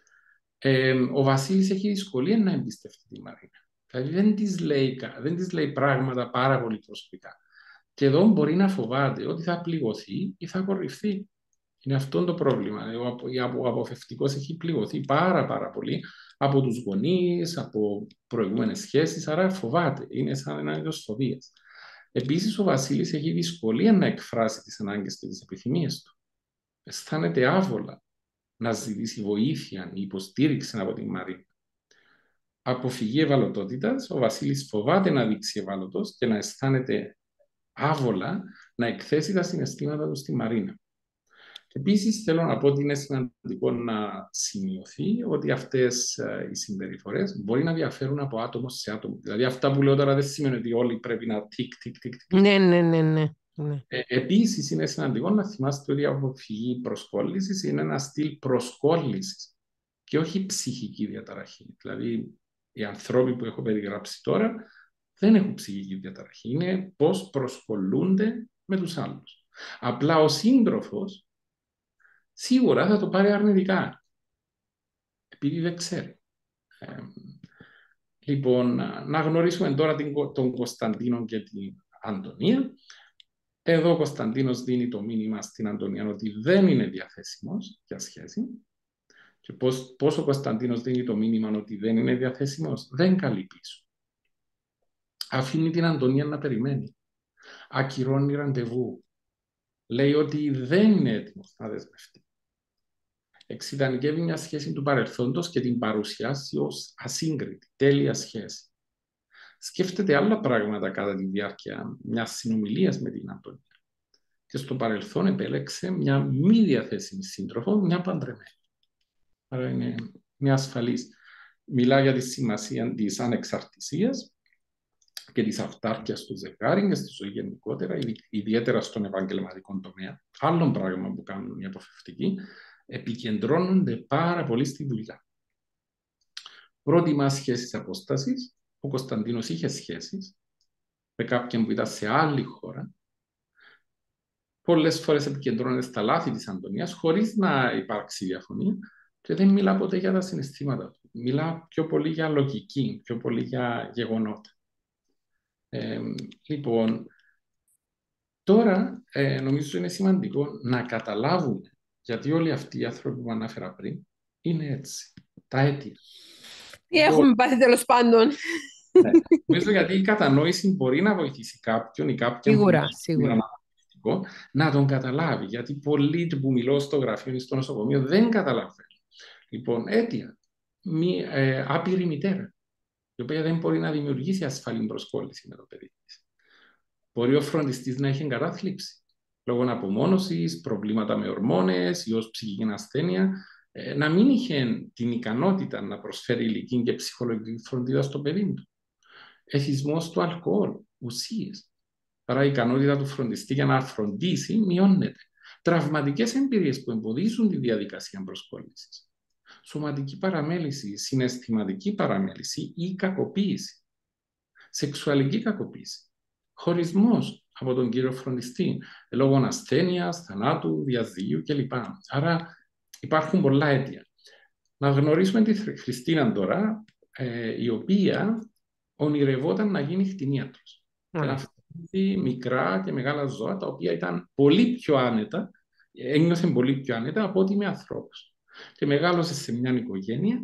Ο Βασίλης έχει δυσκολία να εμπιστευτεί τη Μαρίνα. Δηλαδή δεν της λέει πράγματα πάρα πολύ προσωπικά. Και εδώ μπορεί να φοβάται ότι θα πληγωθεί ή θα απορριφθεί. Είναι αυτό το πρόβλημα. Ο αποφευτικός έχει πληγωθεί πάρα πολύ από τους γονείς, από προηγούμενες σχέσεις, άρα φοβάται. Είναι σαν ένα είδος φοβίας. Επίσης, ο Βασίλης έχει δυσκολία να εκφράσει τις ανάγκες και τις επιθυμίες του. Αισθάνεται άβολα να ζητήσει βοήθεια ή υποστήριξη από την Μαρίνα. Αποφυγή ευαλωτότητας, ο Βασίλης φοβάται να δείξει ευάλωτος και να αισθάνεται άβολα να εκθέσει τα συναισθήματα του στη Μαρίνα. Επίσης, θέλω να πω ότι είναι σημαντικό να σημειωθεί ότι αυτές οι συμπεριφορές μπορεί να διαφέρουν από άτομο σε άτομο. Δηλαδή, αυτά που λέω τώρα δεν σημαίνει ότι όλοι πρέπει να τικ. Ναι. Επίσης, είναι σημαντικό να θυμάστε ότι η αποφυγή προσκόλλησης είναι ένα στυλ προσκόλλησης και όχι ψυχική διαταραχή. Δηλαδή, οι άνθρωποι που έχω περιγράψει τώρα δεν έχουν ψυχική διαταραχή. Είναι πώς προσκολούνται με τους άλλους. Απλά ο σύντροφος σίγουρα θα το πάρει αρνητικά, επειδή δεν ξέρει. Λοιπόν, να γνωρίσουμε τώρα τον Κωνσταντίνο και την Αντωνία. Εδώ ο Κωνσταντίνος δίνει το μήνυμα στην Αντωνία ότι δεν είναι διαθέσιμος για σχέση. Και πώς ο Κωνσταντίνος δίνει το μήνυμα ότι δεν είναι διαθέσιμος, δεν καλεί πίσω. Αφήνει την Αντωνία να περιμένει. Ακυρώνει ραντεβού. Λέει ότι δεν είναι έτοιμος να δεσμευτεί. Εξειδανικεύει μια σχέση του παρελθόντος και την παρουσιάσει ως ασύγκριτη, τέλεια σχέση. Σκέφτεται άλλα πράγματα κατά τη διάρκεια μιας συνομιλίας με την Αντωνία. Και στο παρελθόν επέλεξε μια μη διαθέσιμη σύντροφο, μια παντρεμένη. Άρα είναι μια ασφαλής. Μιλά για τη σημασία της ανεξαρτησίας και της αυτάρκειας του ζευγάρι και στη ζωή γενικότερα, ιδιαίτερα στον επαγγελματικό τομέα. Άλλο πράγμα που κάνουν οι αποφευτικοί, επικεντρώνονται πάρα πολύ στη δουλειά. Πρότιμα σχέσεις απόστασης. Ο Κωνσταντίνος είχε σχέσεις με κάποιον που ήταν σε άλλη χώρα. Πολλές φορές επικεντρώνεται στα λάθη της Αντωνίας χωρίς να υπάρξει διαφωνία και δεν μιλά ποτέ για τα συναισθήματα του. Μιλά πιο πολύ για λογική, πιο πολύ για γεγονότα. Λοιπόν, τώρα νομίζω είναι σημαντικό να καταλάβουμε γιατί όλοι αυτοί οι άνθρωποι που ανάφερα πριν είναι έτσι. Τα αίτια. Τι έχουμε πάθει τέλος πάντων. Ναι. Νομίζω γιατί η κατανόηση μπορεί να βοηθήσει κάποιον ή κάποιον Σίγουρα. να τον καταλάβει. Γιατί πολλοί που μιλώ στο γραφείο ή στο νοσοκομείο δεν καταλαβαίνουν. Λοιπόν, αίτια. Άπειρη μητέρα, η οποία δεν μπορεί να δημιουργήσει ασφαλή προσκόλληση με το παιδί της. Μπορεί ο φροντιστής να έχει εγκατάθλιψη λόγω απομόνωσης, προβλήματα με ορμόνες ή ως ψυχική ασθένεια, να μην είχε την ικανότητα να προσφέρει ηλική και ψυχολογική φροντίδα στο παιδί του. Εθισμός του αλκοόλ, ουσίες. Άρα η ικανότητα του φροντιστή για να φροντίσει μειώνεται. Τραυματικές εμπειρίες που εμποδίζουν τη διαδικασία προσκόλλησης. Σωματική παραμέληση, συναισθηματική παραμέληση ή κακοποίηση. Σεξουαλική κακοποίηση. Χωρισμός από τον κύριο φροντιστή λόγω ασθένειας, θανάτου, διαζυγίου κλπ. Άρα υπάρχουν πολλά αίτια. Να γνωρίσουμε τη Χριστίνα τώρα, η οποία ονειρευόταν να γίνει κτηνίατρος. Και να φτιάξει μικρά και μεγάλα ζώα, τα οποία ήταν πολύ πιο άνετα, ένιωθε πολύ πιο άνετα από ότι με ανθρώπους. Και μεγάλωσε σε μια οικογένεια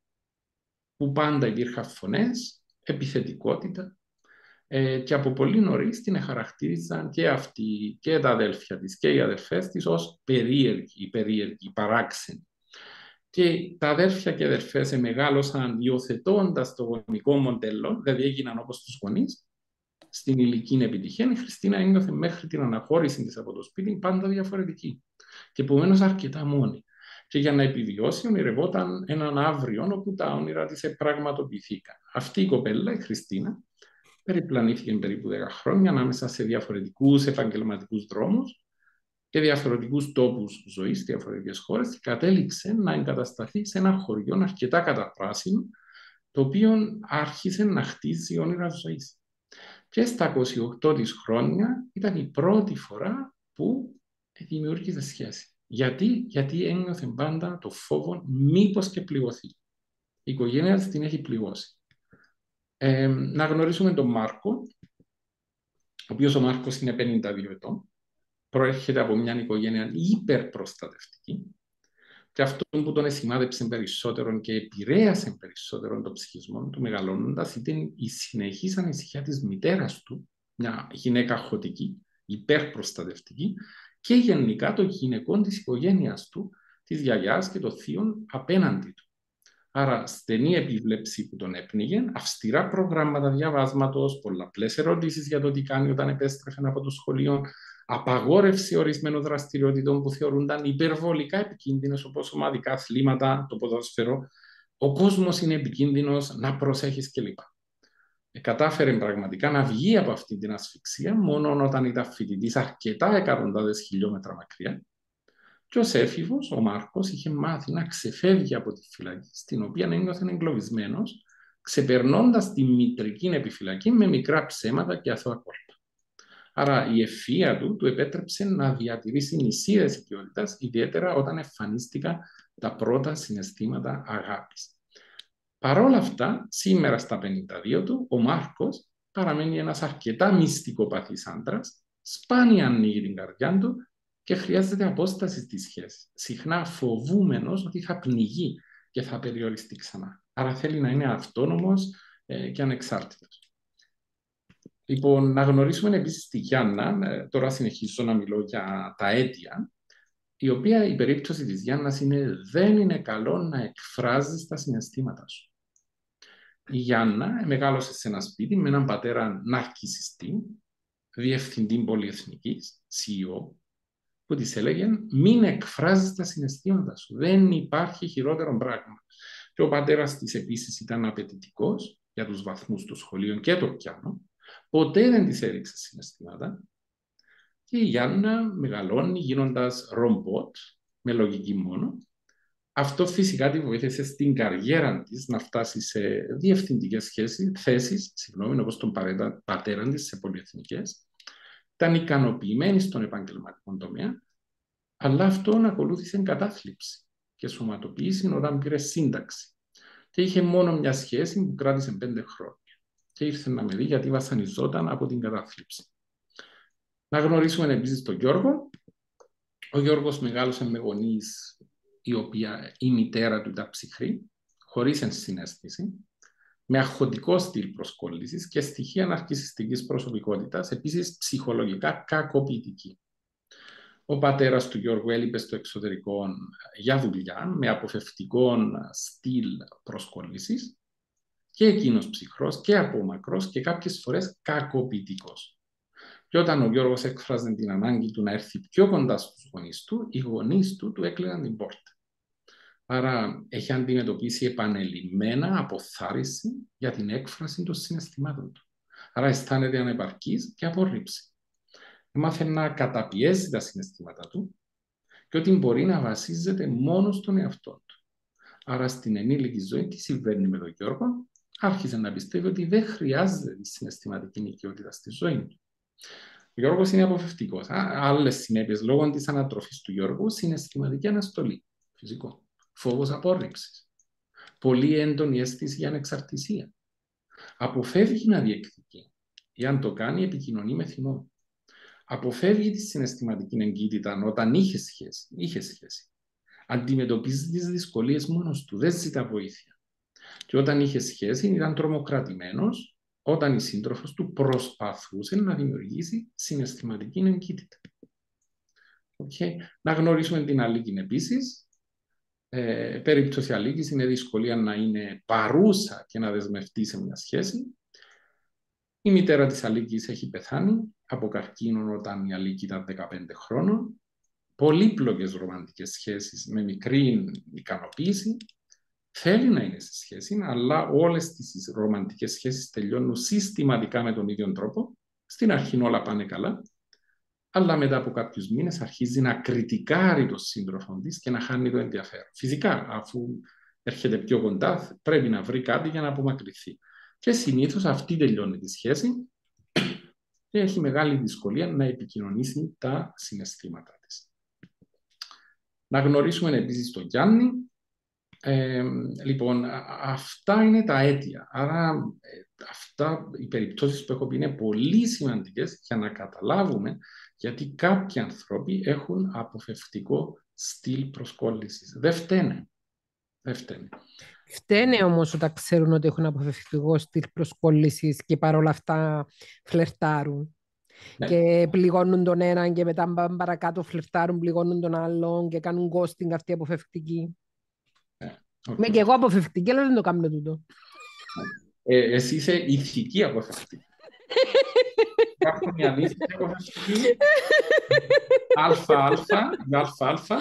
που πάντα υπήρχαν φωνές, επιθετικότητα, και από πολύ νωρίς την χαρακτήριζαν και αυτή και τα αδέλφια της και οι αδελφές της ως περίεργη, παράξενη. Και τα αδέλφια και αδελφές μεγάλωσαν υιοθετώντας το γονικό μοντέλο, δηλαδή έγιναν όπως τους γονείς. Στην ηλική επιτυχία η Χριστίνα ένιωθε μέχρι την αναχώρηση της από το σπίτι πάντα διαφορετική και επομένως αρκετά μόνη. Και για να επιβιώσει ονειρευόταν έναν αύριο όπου τα όνειρα της πραγματοποιηθήκαν. Αυτή η κοπέλα, η Χριστίνα, περιπλανήθηκε περίπου 10 χρόνια ανάμεσα σε διαφορετικούς επαγγελματικούς δρόμους και διαφορετικούς τόπους ζωής, διαφορετικές χώρες, και κατέληξε να εγκατασταθεί σε ένα χωριό αρκετά καταπράσινο, το οποίο άρχισε να χτίζει όνειρα ζωής. Και στα 28 της χρόνια ήταν η πρώτη φορά που δημιούργησε σχέση. Γιατί ένιωθε πάντα το φόβο μήπως και πληγωθεί. Η οικογένεια της την έχει πληγώσει. Να γνωρίσουμε τον Μάρκο, οποίος ο Μάρκος είναι 52 ετών, προέρχεται από μια οικογένεια υπερπροστατευτική και αυτό που τον εσημάδεψε περισσότερο και επηρέασε περισσότερο τον ψυχισμό του μεγαλώνοντας ήταν η συνεχής ανησυχία της μητέρας του, μια γυναίκα χωτική, υπερπροστατευτική, και γενικά των γυναικών της οικογένειας του, της γιαγιάς και των θείων απέναντι του. Άρα, στενή επίβλεψη που τον έπνιγε, αυστηρά προγράμματα διαβάσματος, πολλαπλές ερωτήσεις για το τι κάνει όταν επέστρεφε από το σχολείο, απαγόρευση ορισμένων δραστηριοτήτων που θεωρούνταν υπερβολικά επικίνδυνες, όπως ομαδικά αθλήματα, το ποδόσφαιρο. Ο κόσμος είναι επικίνδυνος, να προσέχεις κλπ. Κατάφερε πραγματικά να βγει από αυτή την ασφυξία μόνο όταν ήταν φοιτητής αρκετά εκατοντάδες χιλιόμετρα μακριά. Και ως έφηβος, ο Μάρκος είχε μάθει να ξεφεύγει από τη φυλακή, στην οποία ένιωθε εγκλωβισμένος, ξεπερνώντας τη μητρική επιφυλακή με μικρά ψέματα και αθώα κόλπα. Άρα η ευφυΐα του επέτρεψε να διατηρήσει νησίδες οικειότητας, ιδιαίτερα όταν εμφανίστηκαν τα πρώτα συναισθήματα αγάπης. Παρ' όλα αυτά, σήμερα στα 52 του, ο Μάρκος παραμένει ένας αρκετά μυστικοπαθής άντρας, σπάνια ανοίγει την καρδιά του και χρειάζεται απόσταση στη σχέση. Συχνά φοβούμενος ότι θα πνιγεί και θα περιοριστεί ξανά. Άρα θέλει να είναι αυτόνομος και ανεξάρτητος. Λοιπόν, να γνωρίσουμε επίσης τη Γιάννα, τώρα συνεχίζω να μιλώ για τα αίτια, η οποία η περίπτωση της Γιάννας είναι δεν είναι καλό να εκφράζεις τα συναισθήματα σου. Η Γιάννα μεγάλωσε σε ένα σπίτι με έναν πατέρα ναρκισσιστή, διευθυντή πολυεθνικής, CEO, που της έλεγε μην εκφράζεις τα συναισθήματα σου, δεν υπάρχει χειρότερο πράγμα. Και ο πατέρας της επίσης ήταν απαιτητικός για τους βαθμούς του σχολείου και το πιάνο, ποτέ δεν της έδειξε συναισθήματα και η Γιάννα μεγαλώνει γίνοντας ρομπότ, με λογική μόνο. Αυτό φυσικά τη βοήθησε στην καριέρα της να φτάσει σε διευθυντικές θέσεις, όπως τον πατέρα της σε πολυεθνικές. Ήταν ικανοποιημένη στον επαγγελματικό τομέα, αλλά αυτόν ακολούθησε κατάθλιψη και σωματοποίηση όταν πήρε σύνταξη. Και είχε μόνο μια σχέση που κράτησε 5 χρόνια. Και ήρθε να με δει γιατί βασανιζόταν από την κατάθλιψη. Να γνωρίσουμε επίσης τον Γιώργο. Ο Γιώργος μεγάλωσε με γονείς η μητέρα του ήταν ψυχρή, χωρίς ενσυναίσθηση, με αγχωτικό στυλ προσκόλλησης και στοιχεία ναρκισσιστικής προσωπικότητας, επίσης ψυχολογικά κακοποιητική. Ο πατέρας του Γιώργου έλειπε στο εξωτερικό για δουλειά, με αποφευκτικό στυλ προσκόλλησης, και εκείνος ψυχρός και απόμακρος και κάποιες φορές κακοποιητικός. Και όταν ο Γιώργος έκφραζε την ανάγκη του να έρθει πιο κοντά στους γονείς του, οι γονείς του έκλειναν την πόρτα. Άρα έχει αντιμετωπίσει επανελειμμένα αποθάρρυνση για την έκφραση των συναισθημάτων του. Άρα αισθάνεται ανεπαρκής και απορρίψη. Έμαθε να καταπιέσει τα συναισθήματα του και ότι μπορεί να βασίζεται μόνο στον εαυτό του. Άρα στην ενήλικη ζωή τι συμβαίνει με τον Γιώργο? Άρχισε να πιστεύει ότι δεν χρειάζεται τη συναισθηματική νοικιότητα στη ζωή του. Ο Γιώργος είναι αποφευκτικός. Άλλες συνέπειες λόγω της ανατροφής του Γιώργου, συναισθηματική αναστολή. Φυσικό. Φόβος απόρριψης. Πολύ έντονη αίσθηση για ανεξαρτησία. Αποφεύγει να διεκδικεί. Ή αν το κάνει, επικοινωνεί με θυμό. Αποφεύγει τη συναισθηματική εγκύτητα όταν είχε σχέση. Αντιμετωπίζει τις δυσκολίες μόνος του. Δεν ζητά βοήθεια. Και όταν είχε σχέση, ήταν τρομοκρατημένος όταν η σύντροφος του προσπαθούσε να δημιουργήσει συναισθηματική εγκύτητα. Okay. Να γνωρίσουμε την Αλίκη επίσης. Περίπτωση Αλίκης είναι δυσκολία να είναι παρούσα και να δεσμευτεί σε μια σχέση. Η μητέρα της Αλίκης έχει πεθάνει από καρκίνο όταν η Αλίκη ήταν 15 χρόνων. Πολύπλοκες ρομαντικές σχέσεις με μικρή ικανοποίηση. Θέλει να είναι σε σχέση, αλλά όλες τις ρομαντικές σχέσεις τελειώνουν συστηματικά με τον ίδιο τρόπο. Στην αρχή όλα πάνε καλά, αλλά μετά από κάποιους μήνες αρχίζει να κριτικάρει τον σύντροφο της και να χάνει το ενδιαφέρον. Φυσικά, αφού έρχεται πιο κοντά, πρέπει να βρει κάτι για να απομακρυνθεί. Και συνήθως αυτή τελειώνει τη σχέση και έχει μεγάλη δυσκολία να επικοινωνήσει τα συναισθήματά της. Να γνωρίσουμε επίσης τον Γιάννη. Λοιπόν, αυτά είναι τα αίτια. Άρα αυτά οι περιπτώσεις που έχω πει είναι πολύ σημαντικές για να καταλάβουμε γιατί κάποιοι άνθρωποι έχουν αποφευκτικό στυλ προσκόλλησης. Δεν φταίνε. Δεν φταίνε. Φταίνε όμως όταν ξέρουν ότι έχουν αποφευκτικό στυλ προσκόλλησης και παρόλα αυτά φλερτάρουν. Ναι. Και πληγώνουν τον έναν και μετά πάνε παρακάτω, φλερτάρουν, πληγώνουν τον άλλον και κάνουν ghosting αυτοί αποφευκτικοί. Ναι. Είμαι και εγώ αποφευκτική, αλλά δεν το κάνω τούτο. Εσύ είσαι ηθική αποφευκτική. Υπάρχουν οι ανήθικοι αποφευκτικοί. Αλφα,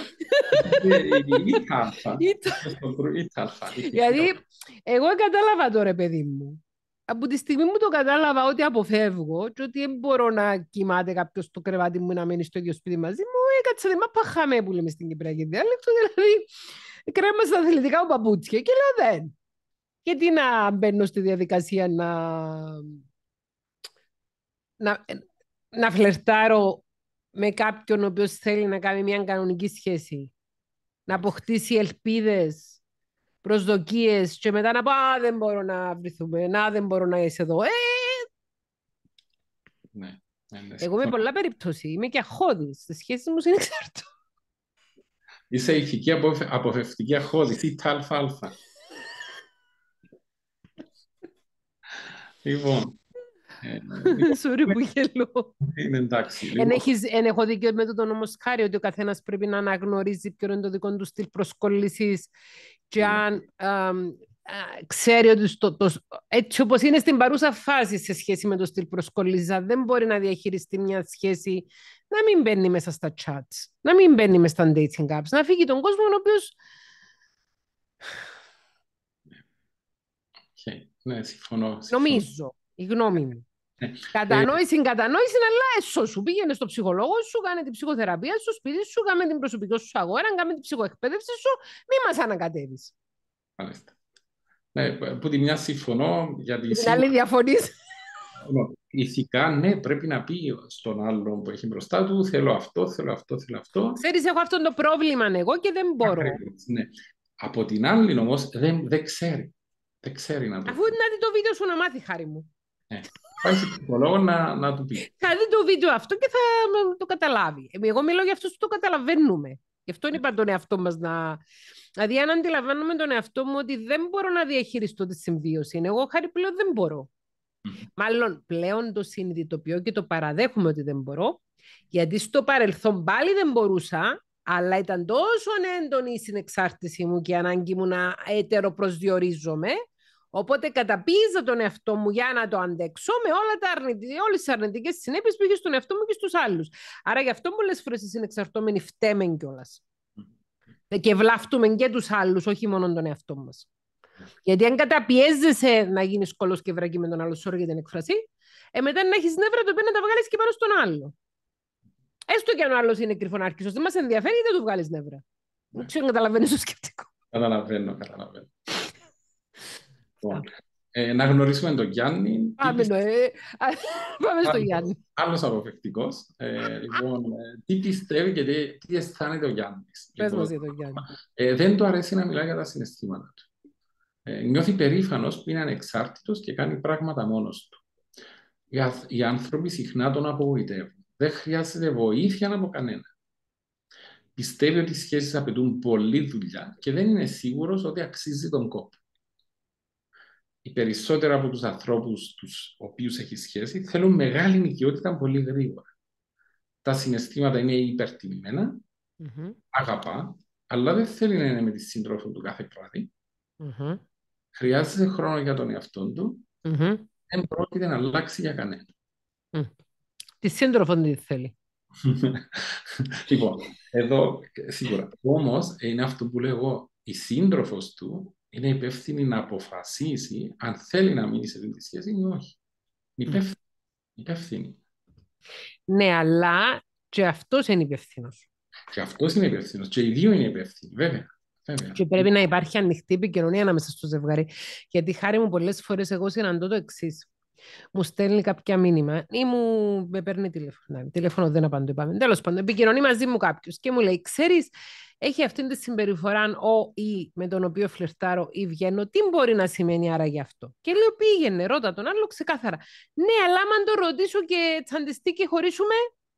ή Γιατί εγώ κατάλαβα τώρα, παιδί μου. Από τη στιγμή που το κατάλαβα ότι αποφεύγω και ότι δεν μπορώ να κοιμάται κάποιος στο κρεβάτι μου να μένει στο ίδιο σπίτι μαζί μου, έκατσα τη μάπα χαμέ που λέμε στην Κυπριακή διάλεκτο, δηλαδή κρέμα στα αθλητικά μου παπούτσια και λέω δεν. Γιατί να μπαίνω στη διαδικασία να φλερτάρω με κάποιον ο οποίος θέλει να κάνει μια κανονική σχέση, να αποκτήσει ελπίδες, προσδοκίες και μετά να πω δεν μπορώ να βρεθούμε, δεν μπορώ να είσαι εδώ. Ναι, Εγώ με πολλά περιπτώσει είμαι και αχώδης. Στις σχέσεις μου είναι εξαρτώ. Είσαι ηθική αποφευκτική αχώδης ή αλφα. Λοιπόν. Sorry που γελώ. Είναι εντάξει. Εν έχω δίκιο με τον Ομοσκάρη ότι ο καθένας πρέπει να αναγνωρίζει ποιο είναι το δικό του στυλ προσκόλλησης και αν ξέρει ότι έτσι όπως είναι στην παρούσα φάση σε σχέση με το στυλ προσκόλλησης, δεν μπορεί να διαχειριστεί μια σχέση, να μην μπαίνει μέσα στα chats, να μην μπαίνει μέσα στα dating apps, να φύγει τον κόσμο ο οποίος... Ναι, συμφωνώ. Νομίζω, η γνώμη μου. Κατανόηση, αλλά έσω σου. Πήγαινε στο ψυχολόγο σου, κάνε την ψυχοθεραπεία σου, σπίτι σου, κάνε την προσωπική σου αγορά, κάνε την ψυχοεκπαίδευση σου, μη μας ανακατεύεις. Μάλιστα. Ναι, που τη μια συμφωνώ γιατί... Την άλλη διαφωνείς. Ηθικά, ναι, πρέπει να πει στον άλλον που έχει μπροστά του θέλω αυτό. Ξέρεις, έχω αυτό το πρόβλημα εγώ και δεν μπορώ. Ναι. Από την άλλη όμως δεν ξέρει. Δεν ξέρει να το αφού να δει το βίντεο σου να μάθει, χάρη μου. Ναι. Πάει στον ψυχολόγο να του πει. Θα δει το βίντεο αυτό και θα το καταλάβει. Εγώ μιλώ για αυτούς που το καταλαβαίνουμε. Γι' αυτό είπα τον εαυτό μας να... Δηλαδή, αν αντιλαμβάνομαι τον εαυτό μου ότι δεν μπορώ να διαχειριστώ τη συμβίωση, εγώ χάρη πλέον δεν μπορώ. Μάλλον πλέον το συνειδητοποιώ και το παραδέχομαι ότι δεν μπορώ, γιατί στο παρελθόν πάλι δεν μπορούσα, αλλά ήταν τόσο έντονη η συνεξάρτηση μου και η ανάγκη μου να ετεροπροσδιορίζομαι, οπότε καταπίεζα τον εαυτό μου για να το αντέξω με όλες τις αρνητικές συνέπειες που είχε στον εαυτό μου και στους άλλους. Άρα γι' αυτό πολλές φορές οι συνεξαρτώμενοι φταίμε κιόλας. Και βλάφτουμε και τους άλλους, όχι μόνο τον εαυτό μας. Γιατί αν καταπιέζεσαι να γίνεις κολός και βρακή με τον άλλο, sorry για την εκφρασή, μετά να έχεις νεύρα το οποίο να τα βγάλεις και πάνω στον άλλο. Έστω και αν ο άλλος είναι κρυφονάρκησος, δεν μας ενδιαφέρει γιατί δεν του βγάλεις νεύρα. Δεν ξέρω αν καταλαβαίνεις το σκεπτικό. Καταλαβαίνω. Να γνωρίσουμε τον Γιάννη. Πάμε στο Γιάννη. Άλλος αποφεκτικός. Λοιπόν, τι πιστεύει και τι αισθάνεται ο Γιάννης. Πες μας για τον Γιάννη. Δεν του αρέσει να μιλάει για τα συναισθήματα του. Νιώθει περήφανος που είναι ανεξάρτητος και κάνει πράγματα μόνος του. Οι άνθρωποι συχνά τον απογοητεύουν. Δεν χρειάζεται βοήθεια από κανένα. Πιστεύει ότι οι σχέσεις απαιτούν πολλή δουλειά και δεν είναι σίγουρος ότι αξίζει τον κόπο. Οι περισσότεροι από τους ανθρώπους τους οποίους έχει σχέση θέλουν μεγάλη νοικιότητα πολύ γρήγορα. Τα συναισθήματα είναι υπερτιμημένα, αγαπά, αλλά δεν θέλει να είναι με τη σύντροφο του κάθε βράδυ. Χρειάζεται χρόνο για τον εαυτό του, δεν πρόκειται να αλλάξει για κανένα. Τη σύντροφο δεν θέλει. Λοιπόν, εδώ σίγουρα. Όμως είναι αυτό που λέω εγώ, η σύντροφος του είναι υπεύθυνη να αποφασίσει αν θέλει να μείνει σε αυτή τη σχέση ή όχι. Υπεύθυνη. Ναι, αλλά και αυτός είναι υπεύθυνος. Και αυτός είναι υπεύθυνος. Και οι δύο είναι υπεύθυνοι, βέβαια. Και πρέπει να υπάρχει ανοιχτή επικοινωνία ανάμεσα στο ζευγάρι. Γιατί χάρη μου πολλές φορές εγώ συναντώ το εξής. μου στέλνει κάποια μήνυμα ή με παίρνει τηλέφωνο. Τηλέφωνο δεν απαντώ, είπαμε. Τέλος πάντων, επικοινωνεί μαζί μου κάποιος και μου λέει, ξέρεις, έχει αυτή τη συμπεριφορά ο ή με τον οποίο φλερτάρω ή βγαίνω, τι μπορεί να σημαίνει άρα γι' αυτό. Και λέω, πήγαινε, ρώτα τον άλλο ξεκάθαρα. Ναι, αλλά άμα το ρωτήσω και τσαντιστεί και χωρίσουμε.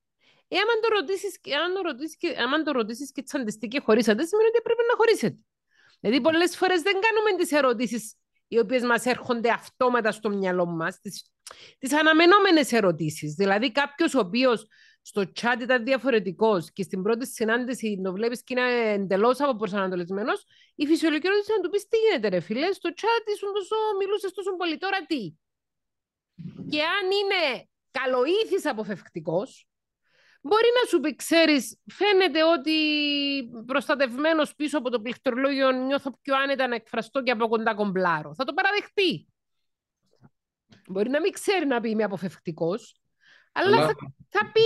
Άμα το ρωτήσεις και τσαντιστεί και χωρίσατε, σημαίνει ότι πρέπει να χωρίσετε. Δηλαδή, πολλές φορές δεν κάνουμε τις ερωτήσεις οι οποίες μας έρχονται αυτόματα στο μυαλό μας, τις αναμενόμενες ερωτήσεις. Δηλαδή, κάποιος ο οποίος στο chat ήταν διαφορετικός και στην πρώτη συνάντηση το βλέπεις και είναι εντελώς αποπροσανατολισμένος, η φυσιολογική ερώτηση είναι να του πεις τι γίνεται ρε φίλε, στο chat μιλούσες τόσο πολύ, τώρα τι. Και αν είναι καλοήθης αποφευκτικός, μπορεί να σου πει, ξέρεις, φαίνεται ότι προστατευμένος πίσω από το πληκτρολόγιο νιώθω πιο άνετα να εκφραστώ και από κοντά κομπλάρω. Θα το παραδεχτεί. Μπορεί να μην ξέρει να πει είμαι αποφευκτικός, αλλά θα πει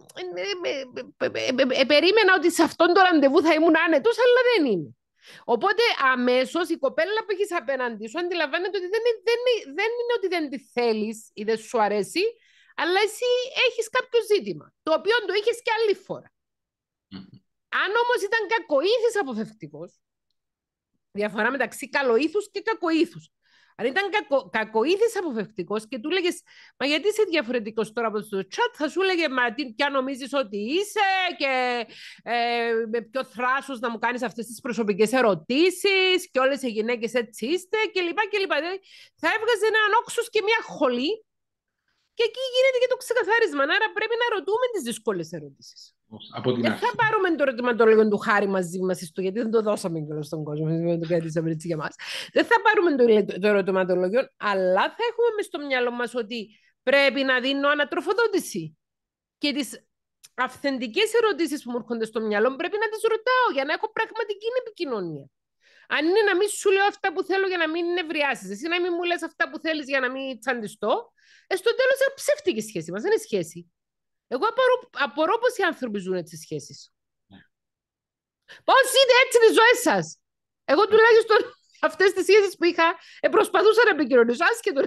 περίμενα ότι σε αυτόν το ραντεβού θα ήμουν άνετος, αλλά δεν είναι. Οπότε αμέσως η κοπέλα που έχεις απέναντι σου αντιλαμβάνεται ότι δεν είναι ότι δεν τη θέλεις ή δεν σου αρέσει, αλλά εσύ έχεις κάποιο ζήτημα, το οποίο το είχες και άλλη φορά. Αν όμως ήταν κακοήθης αποφευκτικός, διαφορά μεταξύ καλοήθους και κακοήθους. Αν ήταν κακοήθης αποφευκτικός και του λέγες, μα γιατί είσαι διαφορετικός τώρα από το chat, θα σου λέγε, μα ποια νομίζεις ότι είσαι και με ποιο θράσος να μου κάνεις αυτές τις προσωπικές ερωτήσεις και όλες οι γυναίκες έτσι είστε κλπ. Θα έβγαζε έναν όξος και μια χολή. Και εκεί γίνεται και το ξεκαθάρισμα. Άρα πρέπει να ρωτούμε τις δύσκολες ερωτήσεις. Δεν θα πάρουμε το ερωτηματολόγιο του Χάρη μαζί μας, γιατί δεν το δώσαμε και στον κόσμο. Δεν το κρατήσαμε έτσι για μας. Δεν θα πάρουμε το ερωτηματολόγιο, αλλά θα έχουμε μες στο μυαλό μας ότι πρέπει να δίνω ανατροφοδότηση. Και τις αυθεντικές ερωτήσεις που μου έρχονται στο μυαλό πρέπει να τις ρωτάω για να έχω πραγματική επικοινωνία. Αν είναι να μην σου λέω αυτά που θέλω για να μην νευριάσεις, εσύ να μην μου λες αυτά που θέλεις για να μην τσαντιστώ, στο τέλος είναι ψεύτικη η σχέση μας, δεν είναι σχέση. Εγώ απορώ πώς οι άνθρωποι ζουν έτσι σχέσεις. Πώς είναι έτσι τις ζωές σας. Εγώ τουλάχιστον αυτές τις σχέσεις που είχα προσπαθούσα να επικοινωνήσω, άσχετο.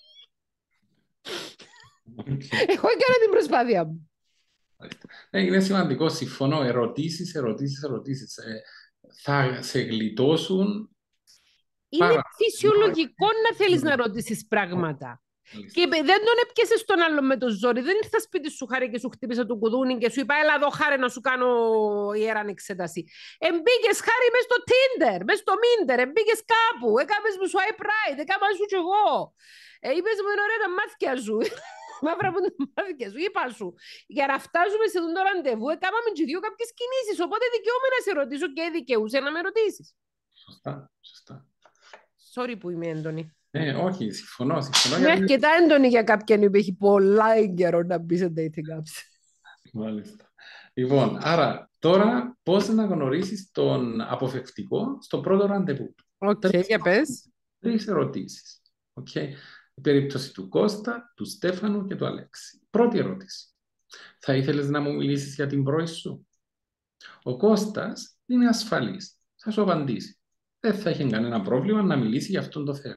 Εγώ έκανα την προσπάθεια μου. Είναι σημαντικό, συμφωνώ. Ερωτήσεις. Θα σε γλιτώσουν. Είναι φυσιολογικό να θέλεις να ρωτήσεις πράγματα. Και δεν τον έπιασες τον άλλο με το ζόρι. Δεν ήρθα σπίτι σου Χάρη και σου χτύπησα το κουδούνι και σου είπα έλα εδώ Χάρη να σου κάνω ιεράν εξέταση. Εμπήκες Χάρη μες στο Tinder, μες στο Minder, εμπήκες κάπου, έκαμες μου swipe right, έκαμα σου κι εγώ. Είπες μου είναι ωραία τα μάθηκια σου. Μαύρα που τα μάθηκια σου, είπα σου. Για να φτάσουμε σε τον ραντεβού, έκαναμε και δύο κάποιες κινήσεις. Οπότε δικαιούμαι να σε ρωτήσω και δικαιούσε να με ρωτήσεις. Σωστά. Sorry που είμαι έντονη. Όχι, συμφωνώ. Είμαι αρκετά έντονη για κάποιον που έχει πολλά καιρό να μπει σε dating apps. Μάλιστα. Λοιπόν, άρα τώρα πώς να γνωρίσεις τον αποφευκτικό στο πρώτο ραντεβού. Για πες. 3 ερωτήσεις. Η περίπτωση του Κώστα, του Στέφανου και του Αλέξη. Πρώτη ερώτηση. Θα ήθελες να μου μιλήσεις για την πρώη σου? Ο Κώστας είναι ασφαλής. Θα σου απαντήσει. Δεν θα έχει κανένα πρόβλημα να μιλήσει για αυτόν το θέμα.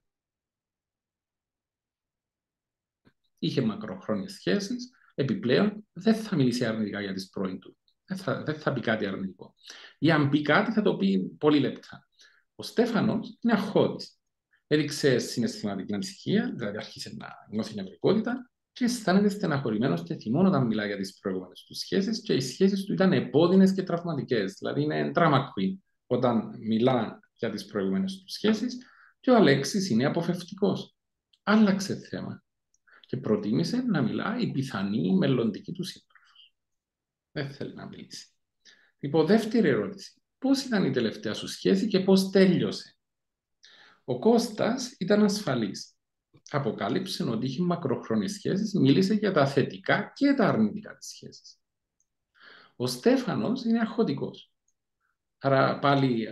Είχε μακροχρόνιες σχέσεις. Επιπλέον, δεν θα μιλήσει αρνητικά για τις πρώην του. Δεν θα πει κάτι αρνητικό. Ή αν πει κάτι, θα το πει πολύ λεπτά. Ο Στέφανος είναι αχώδης. Έδειξε συναισθηματική ανησυχία, δηλαδή άρχισε να νιώθει νευρικότητα και αισθάνεται στεναχωρημένος και θυμώνει όταν μιλά για τις προηγούμενες του σχέσεις και οι σχέσεις του ήταν επώδυνες και τραυματικές. Δηλαδή είναι drama queen όταν μιλά για τις προηγούμενες του σχέσεις και ο Αλέξης είναι αποφευκτικός. Άλλαξε θέμα και προτίμησε να μιλά η πιθανή μελλοντική του σύντροφος. Δεν θέλει να μιλήσει. Λοιπόν, δεύτερη ερώτηση. Πώς ήταν η τελευταία σου σχέση και πώς τέλειωσε? Ο Κώστας ήταν ασφαλής. Αποκάλυψε ότι είχε μακροχρόνιες σχέσεις, μίλησε για τα θετικά και τα αρνητικά της σχέσης. Ο Στέφανος είναι αχωτικός. Άρα πάλι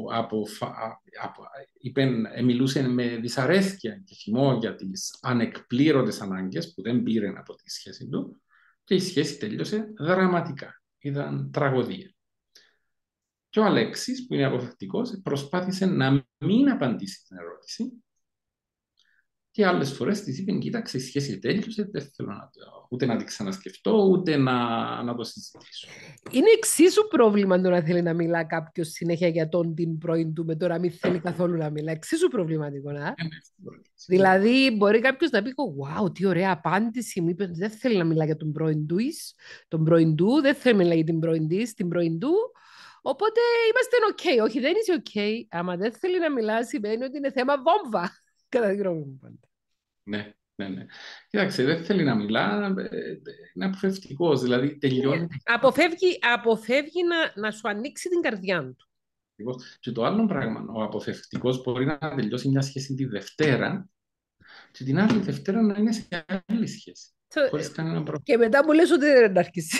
μιλούσε με δυσαρέσκεια και θυμό για τις ανεκπλήρωτες ανάγκες που δεν πήρε από τη σχέση του και η σχέση τέλειωσε δραματικά. Ήταν τραγωδία. Και ο Αλέξης, που είναι αποφευκτικός, προσπάθησε να μην απαντήσει την ερώτηση Και άλλες φορές της είπε, κοίταξε, η σχέση τέλειωσε, δεν θέλω ούτε να την ξανασκεφτώ, ούτε να το συζητήσω. Είναι εξίσου πρόβλημα το να θέλει να μιλά κάποιο συνέχεια για τον την πρώην του με το να μην θέλει καθόλου να μιλά. Εξίσου προβληματικό, να. Δηλαδή, μπορεί κάποιο να πει: wow, τι ωραία απάντηση. Μου είπε ότι δεν θέλει να μιλά για τον πρώην του, τον πρώην του, δεν θέλει να μιλά για την πρώην τη, την πρώην του. Οπότε είμαστε OK. Όχι, δεν είσαι OK. Άμα δεν θέλει να μιλά, σημαίνει ότι είναι θέμα βόμβα. Κατά τη γνώμη μου πάντα. Ναι, ναι, ναι. Κοίταξε, δεν θέλει να μιλά, είναι αποφευκτικός, δηλαδή τελειώνει. Αποφεύγει να σου ανοίξει την καρδιά του. Και το άλλο πράγμα, ο αποφευκτικός μπορεί να τελειώσει μια σχέση τη Δευτέρα και την άλλη Δευτέρα να είναι σε άλλη σχέση. Χωρίς κανένα πρόβλημα. Και μετά μου λες ότι δεν άρχισε.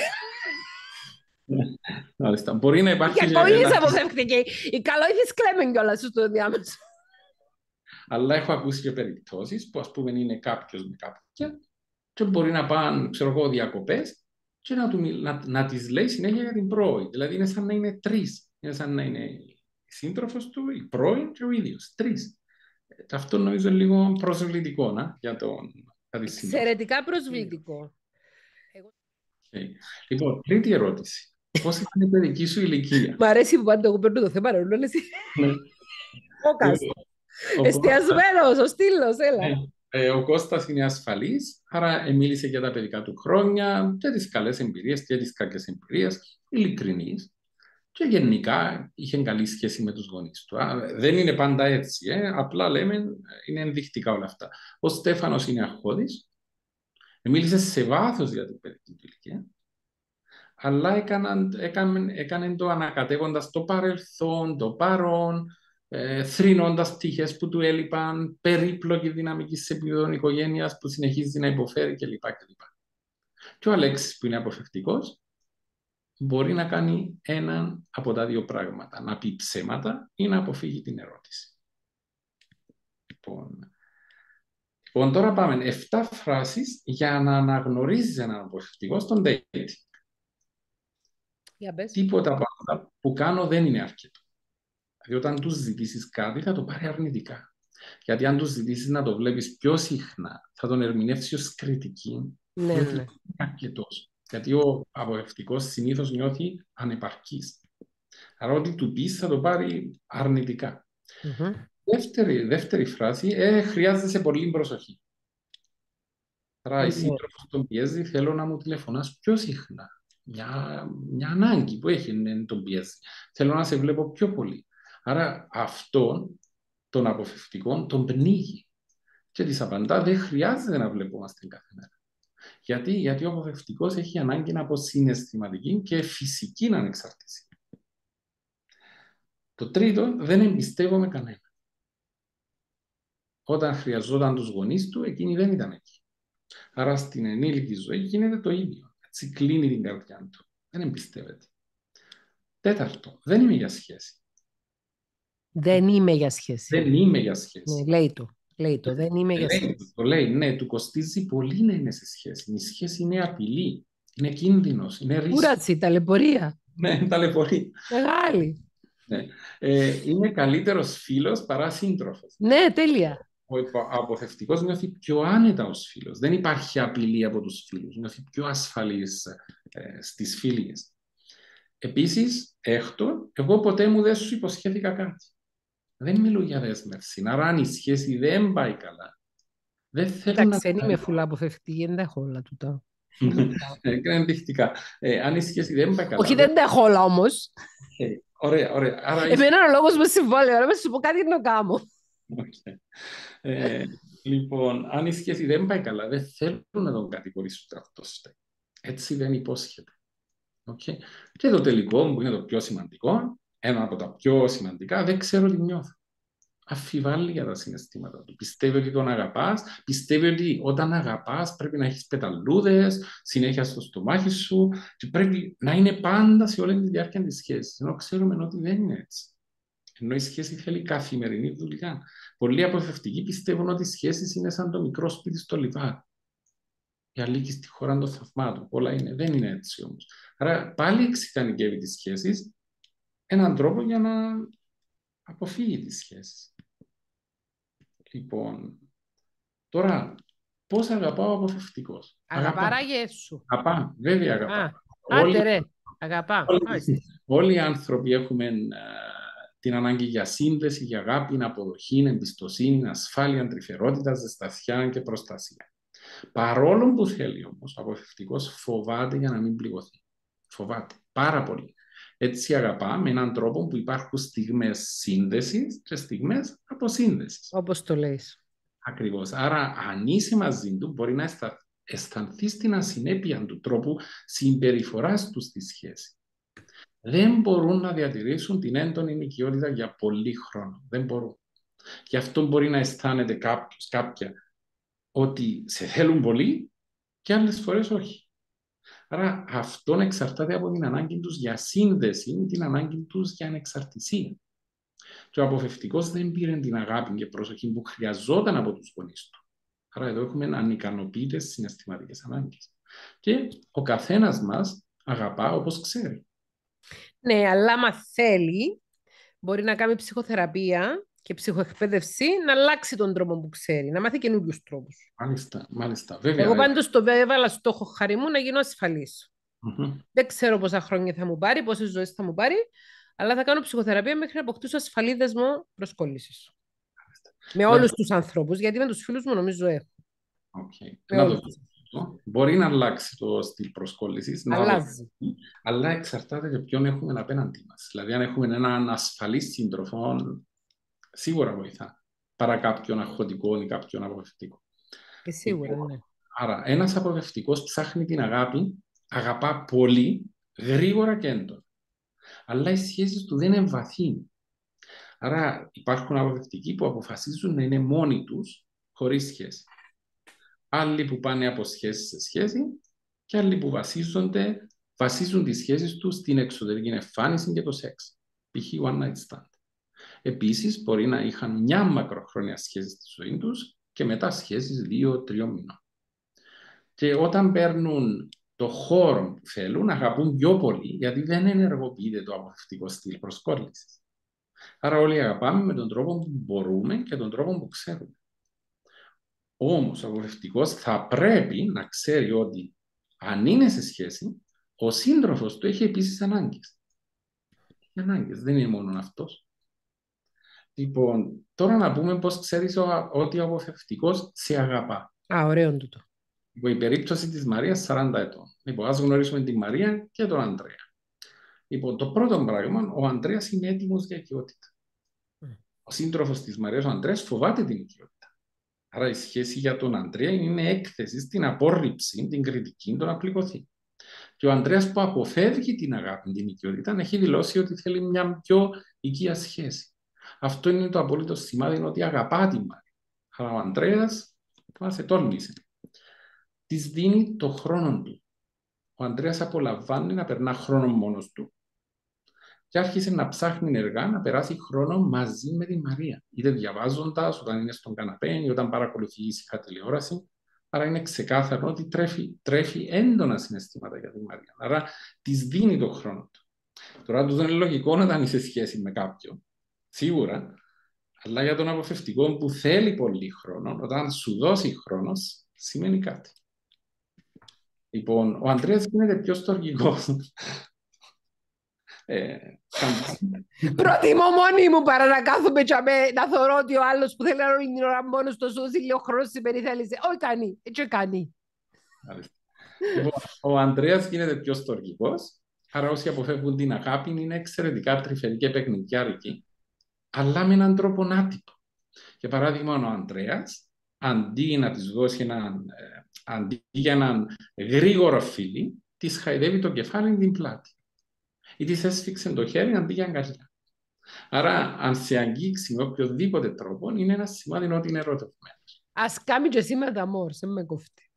Μάλιστα. Μπορεί να υπάρχει. Και ακόμη είσαι αποφευκτική. Η καλόηθης κλέμεν κιόλας στο διάμεσο. Αλλά έχω ακούσει και περιπτώσεις που, ας πούμε, είναι κάποιος με κάποια και μπορεί να πάνε, ξέρω εγώ, διακοπές και να τις λέει συνέχεια για την πρώην. Δηλαδή είναι σαν να είναι τρεις. Είναι σαν να είναι η σύντροφος του, η πρώην και ο ίδιος. Τρεις. Αυτό νομίζω είναι λίγο προσβλητικό για τη σύντροφο. Εξαιρετικά προσβλητικό. Okay. Λοιπόν, τρίτη ερώτηση. Πώς ήταν η παιδική σου ηλικία? Μ' αρέσει που πάντα εγώ παίρνω το θέμα, ρε Λούλα, εσύ. Φόκας. Εστιασμένος, ο στήλος, έλα. Ο Κώστας είναι ασφαλής, άρα μίλησε για τα παιδικά του χρόνια και τις καλές εμπειρίες και τις κακές εμπειρίες, ειλικρινής και γενικά είχε καλή σχέση με τους γονείς του. Δεν είναι πάντα έτσι, απλά λέμε είναι ενδεικτικά όλα αυτά. Ο Στέφανος είναι αγχώδης, μίλησε σε βάθος για την παιδική του ηλικία, αλλά έκανε το ανακατεύοντας το παρελθόν, το παρόν, θρηνώντας πτυχές που του έλειπαν, περίπλοκη δυναμική σε επίπεδο οικογένειας που συνεχίζει να υποφέρει κλπ. Και ο Αλέξης, που είναι αποφευκτικός, μπορεί να κάνει έναν από τα δύο πράγματα. Να πει ψέματα ή να αποφύγει την ερώτηση. Λοιπόν, τώρα πάμε 7 φράσεις για να αναγνωρίζεις έναν αποφευκτικό στον dating. Τίποτα από αυτά που κάνω δεν είναι αρκετό. Δηλαδή, όταν τους ζητήσεις κάτι, θα το πάρει αρνητικά. Γιατί αν τους ζητήσεις να το βλέπεις πιο συχνά, θα τον ερμηνεύσει ως κριτική, διότι είναι αρκετός. Γιατί ο αποφευκτικός συνήθως νιώθει ανεπαρκής. Άρα, ό,τι του πεις θα το πάρει αρνητικά. Δεύτερη φράση, χρειάζεσαι πολύ προσοχή. Άρα, η σύντροφος τον πιέζει, θέλω να μου τηλεφωνάς πιο συχνά. Μια ανάγκη που έχει τον πιέζει. Θέλω να σε βλέπω πιο πολύ. Άρα αυτόν τον αποφευκτικό τον πνίγει. Και της απαντά, δεν χρειάζεται να βλεπόμαστε κάθε μέρα. Γιατί ο αποφευκτικός έχει ανάγκη από συναισθηματική και φυσική ανεξαρτησία. Το τρίτο, δεν εμπιστεύομαι κανένα. Όταν χρειαζόταν τους γονείς του, εκείνοι δεν ήταν εκεί. Άρα στην ενήλικη ζωή γίνεται το ίδιο. Έτσι κλείνει την καρδιά του. Δεν εμπιστεύεται. Τέταρτο, δεν είμαι για σχέση. Δεν είμαι για σχέση. Δεν είμαι για σχέση. Ναι, λέει το, δεν είμαι για σχέση. Το λέει, ναι, του κοστίζει πολύ να είναι σε σχέση. Η σχέση είναι απειλή, είναι κίνδυνος, είναι ρίσκο. Κούρατσι, ταλαιπωρία. Ναι, ταλαιπωρία. Μεγάλη. Ναι. Είναι καλύτερος φίλος παρά σύντροφος. Ναι, τέλεια. Ο αποφευκτικός νιώθει πιο άνετα ως φίλος. Δεν υπάρχει απειλή από τους φίλους. Νιώθει πιο ασφαλής στις φίλες. Επίσης, έκτο, εγώ ποτέ μου δεν σου υποσχέθηκα κάτι. Δεν μιλώ για δέσμευση. Άρα, αν η σχέση δεν πάει καλά, δεν θέλω να. Εντάξει, δεν είμαι φουλά αποφευκτική, δεν τα έχω όλα τούτα. Είναι ενδεικτικά. Αν η σχέση δεν πάει καλά. Όχι, δεν τα έχω όλα όμως. Ωραία, ωραία. Εμένα ο λόγος μου συμβόλαιο, αλλά να σου πω κάτι να κάνω. Λοιπόν, αν η σχέση δεν πάει καλά, δεν θέλω να τον κατηγορήσω αυτός. Έτσι δεν υπόσχεται. Και το τελικό, που είναι το πιο σημαντικό, ένα από τα πιο σημαντικά, δεν ξέρω τι νιώθω. Αφιβάλλει για τα συναισθήματα του. Πιστεύει ότι τον αγαπάς, πιστεύει ότι όταν αγαπάς πρέπει να έχεις πεταλούδες, συνέχεια στο στομάχι σου και πρέπει να είναι πάντα σε όλη τη διάρκεια της σχέσης. Ενώ ξέρουμε ότι δεν είναι έτσι. Ενώ η σχέση θέλει καθημερινή δουλειά. Πολλοί αποφευκτικοί πιστεύουν ότι οι σχέσεις είναι σαν το μικρό σπίτι στο λιβάρι. Η αλήκη στη χώρα των θαυμάτων. Όλα είναι. Δεν είναι έτσι όμως. Άρα πάλι εξειδανικεύει τις σχέσεις έναν τρόπο για να αποφύγει τις σχέσεις. Λοιπόν, Τώρα, πώς αγαπάω αποφευκτικός? Αγαπά. Αγαπάραγε σου. Αγαπά, βέβαια Α, αγαπά. άντε Όλοι, ρε. Αγαπά. Μάλιστα. όλοι οι άνθρωποι έχουμε την ανάγκη για σύνδεση, για αγάπη, αποδοχή, εμπιστοσύνη, ασφάλεια, τρυφερότητα, ζεστασιά και προστασία. Παρόλο που θέλει όμως, ο αποφευκτικός φοβάται για να μην πληγωθεί. Φοβάται πάρα πολύ. Έτσι αγαπά με έναν τρόπο που υπάρχουν στιγμές σύνδεσης και στιγμές αποσύνδεσης. Όπως το λέεις. Ακριβώς. Άρα, αν είσαι μαζί του, μπορεί να αισθανθεί την ασυνέπεια του τρόπου συμπεριφοράς του στη σχέση. Δεν μπορούν να διατηρήσουν την έντονη οικειότητα για πολύ χρόνο. Δεν μπορούν. Γι' αυτό μπορεί να αισθάνεται κάποια, ότι σε θέλουν πολύ και άλλες φορές όχι. Άρα αυτό εξαρτάται από την ανάγκη τους για σύνδεση ή την ανάγκη τους για ανεξαρτησία. Και ο αποφευκτικός δεν πήρε την αγάπη και προσοχή που χρειαζόταν από τους γονείς του. Άρα εδώ έχουμε ανικανοποιητές συναισθηματικές ανάγκες. Και ο καθένας μας αγαπά όπως ξέρει. Ναι, αλλά άμα θέλει, μπορεί να κάνει ψυχοθεραπεία και ψυχοεκπαίδευση να αλλάξει τον τρόπο που ξέρει, να μάθει καινούριους τρόπους. Μάλιστα. Βέβαια. Εγώ πάντως το έβαλα στόχο χάρη μου να γίνω ασφαλής. Δεν ξέρω πόσα χρόνια θα μου πάρει, πόσες ζωές θα μου πάρει, αλλά θα κάνω ψυχοθεραπεία μέχρι να αποκτήσω ασφαλή δεσμό προσκόλλησης. Με όλους τους ανθρώπους, γιατί με τους φίλους μου νομίζω έχω. Να το πω. Μπορεί να αλλάξει το στυλ προσκόλλησης, αλλά εξαρτάται και ποιον έχουμε απέναντι μας. Δηλαδή, αν έχουμε έναν ασφαλή σύντροφο, σίγουρα βοηθά. Παρά κάποιον αγχωτικό ή κάποιον αποφευκτικό. Σίγουρα, ναι. Άρα, ένας αποφευκτικός ψάχνει την αγάπη, αγαπά πολύ, γρήγορα και έντονα. Αλλά οι σχέσεις του δεν εμβαθύνουν. Άρα, υπάρχουν αποφευκτικοί που αποφασίζουν να είναι μόνοι τους, χωρίς σχέση. Άλλοι που πάνε από σχέση σε σχέση και άλλοι που βασίζουν τις σχέσεις τους στην εξωτερική εμφάνιση και το σεξ. Π.χ. one night stand. Επίσης, μπορεί να είχαν μια μακροχρόνια σχέση στη ζωή τους και μετά σχέσεις 2-3 μηνών. Και όταν παίρνουν το χώρο που θέλουν, αγαπούν πιο πολύ, γιατί δεν ενεργοποιείται το αποφευκτικό στυλ προσκόλλησης. Άρα όλοι αγαπάμε με τον τρόπο που μπορούμε και τον τρόπο που ξέρουμε. Όμως ο αποφευκτικός θα πρέπει να ξέρει ότι αν είναι σε σχέση, ο σύντροφος του έχει επίσης ανάγκες. Οι ανάγκες δεν είναι μόνο αυτός. Λοιπόν, τώρα να πούμε πώς ξέρεις ότι ο αποφευκτικός σε αγαπά. Ωραίο τούτο. Η περίπτωση της Μαρίας 40 ετών. Λοιπόν, ας γνωρίσουμε τη Μαρία και τον Ανδρέα. Λοιπόν, το πρώτο πράγμα, ο Ανδρέας είναι έτοιμος για οικειότητα. Ο σύντροφος της Μαρίας, ο Ανδρέας, φοβάται την οικειότητα. Άρα η σχέση για τον Ανδρέα είναι έκθεση στην απόρριψη, την κριτική, τον να πληγωθεί. Και ο Ανδρέας που αποφεύγει την αγάπη, την οικειότητα, έχει δηλώσει ότι θέλει μια πιο οικία σχέση. Αυτό είναι το απόλυτο σημάδι ότι αγαπά την Μαρία. Αλλά ο Ανδρέας μας ετόλμησε. Της δίνει το χρόνο του. Ο Ανδρέας απολαμβάνει να περνά χρόνο μόνος του και άρχισε να ψάχνει ενεργά να περάσει χρόνο μαζί με τη Μαρία. Είτε διαβάζοντας, όταν είναι στον καναπέ, ή όταν παρακολουθεί ήσυχα τηλεόραση. Άρα είναι ξεκάθαρο ότι τρέφει έντονα συναισθήματα για τη Μαρία. Άρα της δίνει το χρόνο του. Τώρα του δεν είναι λογικό όταν είσαι σε σχέση με κάποιον. Σίγουρα. Αλλά για τον αποφευκτικό που θέλει πολύ χρόνο, όταν σου δώσει χρόνο, σημαίνει κάτι. Λοιπόν, ο Ανδρέας γίνεται πιο στοργικός. Προτιμώ μόνη μου παρά να κάθομαι να θεωρώ ότι ο άλλος που θέλει να είναι την ώρα μόνος του δώσει λίγο χρόνο στην περιθέληση. Όχι κάνει, έτσι κάνει. Ο Ανδρέας γίνεται πιο στοργικός, άρα όσοι αποφεύγουν την αγάπη είναι εξαιρετικά τρυφεροί και παιχνιδιάρικοι, αλλά με έναν τρόπο άτυπο. Για παράδειγμα, ο Ανδρέας, αντί να της δώσει αντί για έναν γρήγορο φίλι, της χαϊδεύει το κεφάλι την πλάτη. Ή της έσφιξε το χέρι αντί για αγκαλιά. Άρα, αν σε αγγίξει με οποιοδήποτε τρόπο, είναι ένα σημάδι ότι είναι ερωτευμένος. Ας κάνει και εσύ με τα μόρ, σε με κόφτει.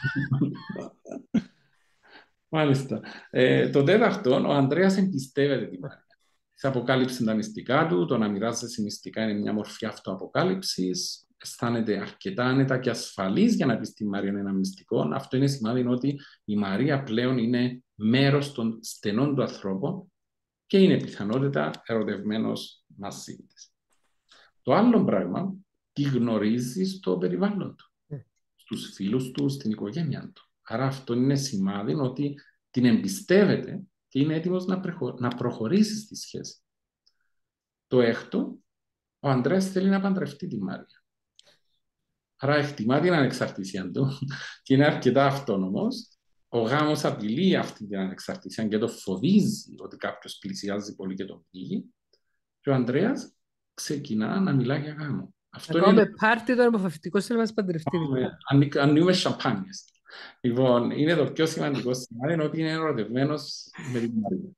Μάλιστα. Το τέταρτο, ο Ανδρέας εμπιστεύεται τη Μαρία. Θα αποκάλυψε τα μυστικά του, το να μοιράζεσαι μυστικά είναι μια μορφή αυτοαποκάλυψης. Αισθάνεται αρκετά άνετα και ασφαλής για να πει στη Μαρία ένα μυστικό. Αυτό είναι σημάδι ότι η Μαρία πλέον είναι μέρος των στενών του ανθρώπων και είναι πιθανότητα ερωτευμένος μαζί της. Το άλλο πράγμα, τη γνωρίζει στο περιβάλλον του. στους φίλους του, στην οικογένεια του. Άρα αυτό είναι σημάδι ότι την εμπιστεύεται και είναι έτοιμος να προχωρήσει στη σχέση. Το έκτο, ο Ανδρέας θέλει να παντρευτεί τη Μάρια. Άρα εκτιμά την ανεξαρτησία του και είναι αρκετά αυτόνομος. Ο γάμος απειλεί αυτή την ανεξαρτησία και το φοβίζει ότι κάποιος πλησιάζει πολύ και τον πνίγει. Και ο Ανδρέας ξεκινά να μιλά για γάμο. Αυτό είναι... πάρτι τον αποφευκτικό σε να μας παντρευτεί. Ανοίγουμε σαμπάνιες. Λοιπόν, είναι το πιο σημαντικό σημάδι, είναι ότι είναι ερωτευμένος με την Μαρία.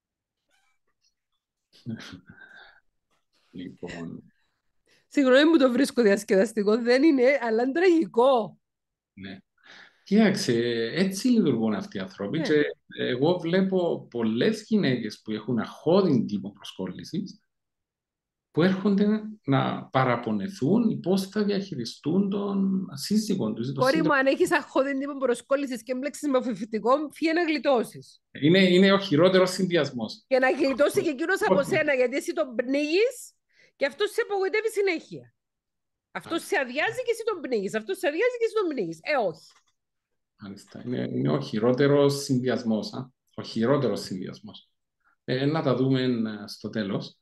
Λοιπόν... Συγγνώμη που το βρίσκω διασκεδαστικό, δεν είναι, αλλά είναι τραγικό. Ναι. Κοίταξε, έτσι λειτουργούν αυτοί οι άνθρωποι και εγώ βλέπω πολλές γυναίκες που έχουν αχώδη τύπο προσκόλλησης που έρχονται να παραπονεθούν πώς θα διαχειριστούν τον σύζυγο τους. Κόρη μου, αν έχεις αχώδη τύπο προσκόλλησης και μπλέξεις με αποφευκτικό, φύγε να γλιτώσεις. Είναι ο χειρότερος συνδυασμός. Και να γλιτώσει και εκείνος από σένα, γιατί εσύ τον πνίγεις και αυτός σε απογοητεύει συνέχεια. Αυτός σε αδειάζει και εσύ τον πνίγεις. Αυτός σε αδειάζει και εσύ τον πνίγεις. Όχι. Μάλιστα. Είναι ο χειρότερος συνδυασμός. Ο χειρότερος συνδυασμός. Να τα δούμε στο τέλος.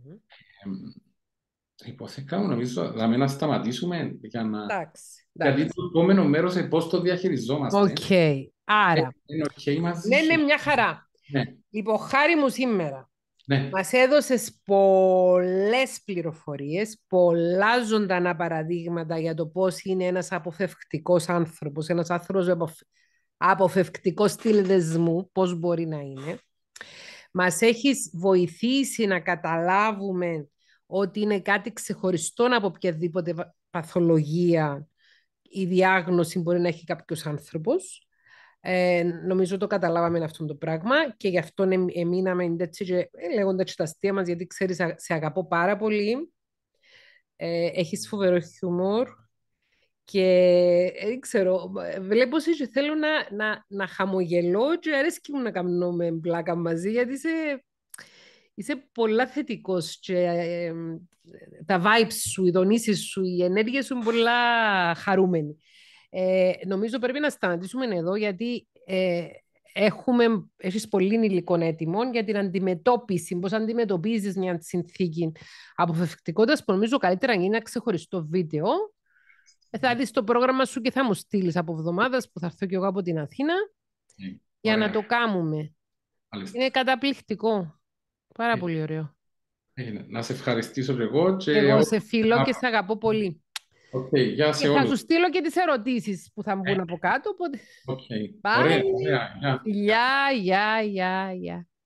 Υποθέκα μου, νομίζω, να σταματήσουμε για να... Εντάξει. Γιατί το επόμενο μέρος είναι πώς το διαχειριζόμαστε. Οκ. Άρα, είναι okay μαζί ναι, σου. είναι μια χαρά. Ναι. Λοιπόν, χάρη μου σήμερα. Ναι. Μας έδωσες πολλές πληροφορίες, πολλά ζωντανά παραδείγματα για το πώς είναι ένας αποφευκτικός άνθρωπος, ένας άνθρωπος αποφευκτικός στυλ δεσμού, πώς μπορεί να είναι. Μας έχεις βοηθήσει να καταλάβουμε ότι είναι κάτι ξεχωριστό από οποιαδήποτε παθολογία η διάγνωση μπορεί να έχει κάποιος άνθρωπος. Νομίζω το καταλάβαμε αυτό το πράγμα και γι' αυτό εμείναμε έτσι και λέγοντας τα αστεία μας, γιατί ξέρεις σε αγαπώ πάρα πολύ, έχεις φοβερό χιούμορ και δεν ξέρω, βλέπω και θέλω να χαμογελώ και αρέσκει μου να κάνουμε πλάκα μαζί, γιατί είσαι πολλά θετικός και τα vibes σου, οι δονήσεις σου, οι ενέργειες σου είναι πολλά χαρούμενοι. Νομίζω πρέπει να σταματήσουμε εδώ, γιατί έχεις πολύ υλικό έτοιμο για την αντιμετώπιση, πώς αντιμετωπίζεις μια συνθήκη αποφευκτικότητας, που νομίζω καλύτερα είναι ένα ξεχωριστό βίντεο. Θα δεις το πρόγραμμα σου και θα μου στείλεις από εβδομάδας που θα έρθω και εγώ από την Αθήνα για να το κάνουμε. Είναι καταπληκτικό. Πάρα πολύ ωραίο. Να σε ευχαριστήσω εγώ. Και εγώ σε φίλο και σε αγαπώ πολύ. Okay, γεια σε όλους. Θα σου στείλω και τις ερωτήσεις που θα μπουν από κάτω. Οπότε... Okay. Bye. Ωραία, Γεια, γεια, γεια.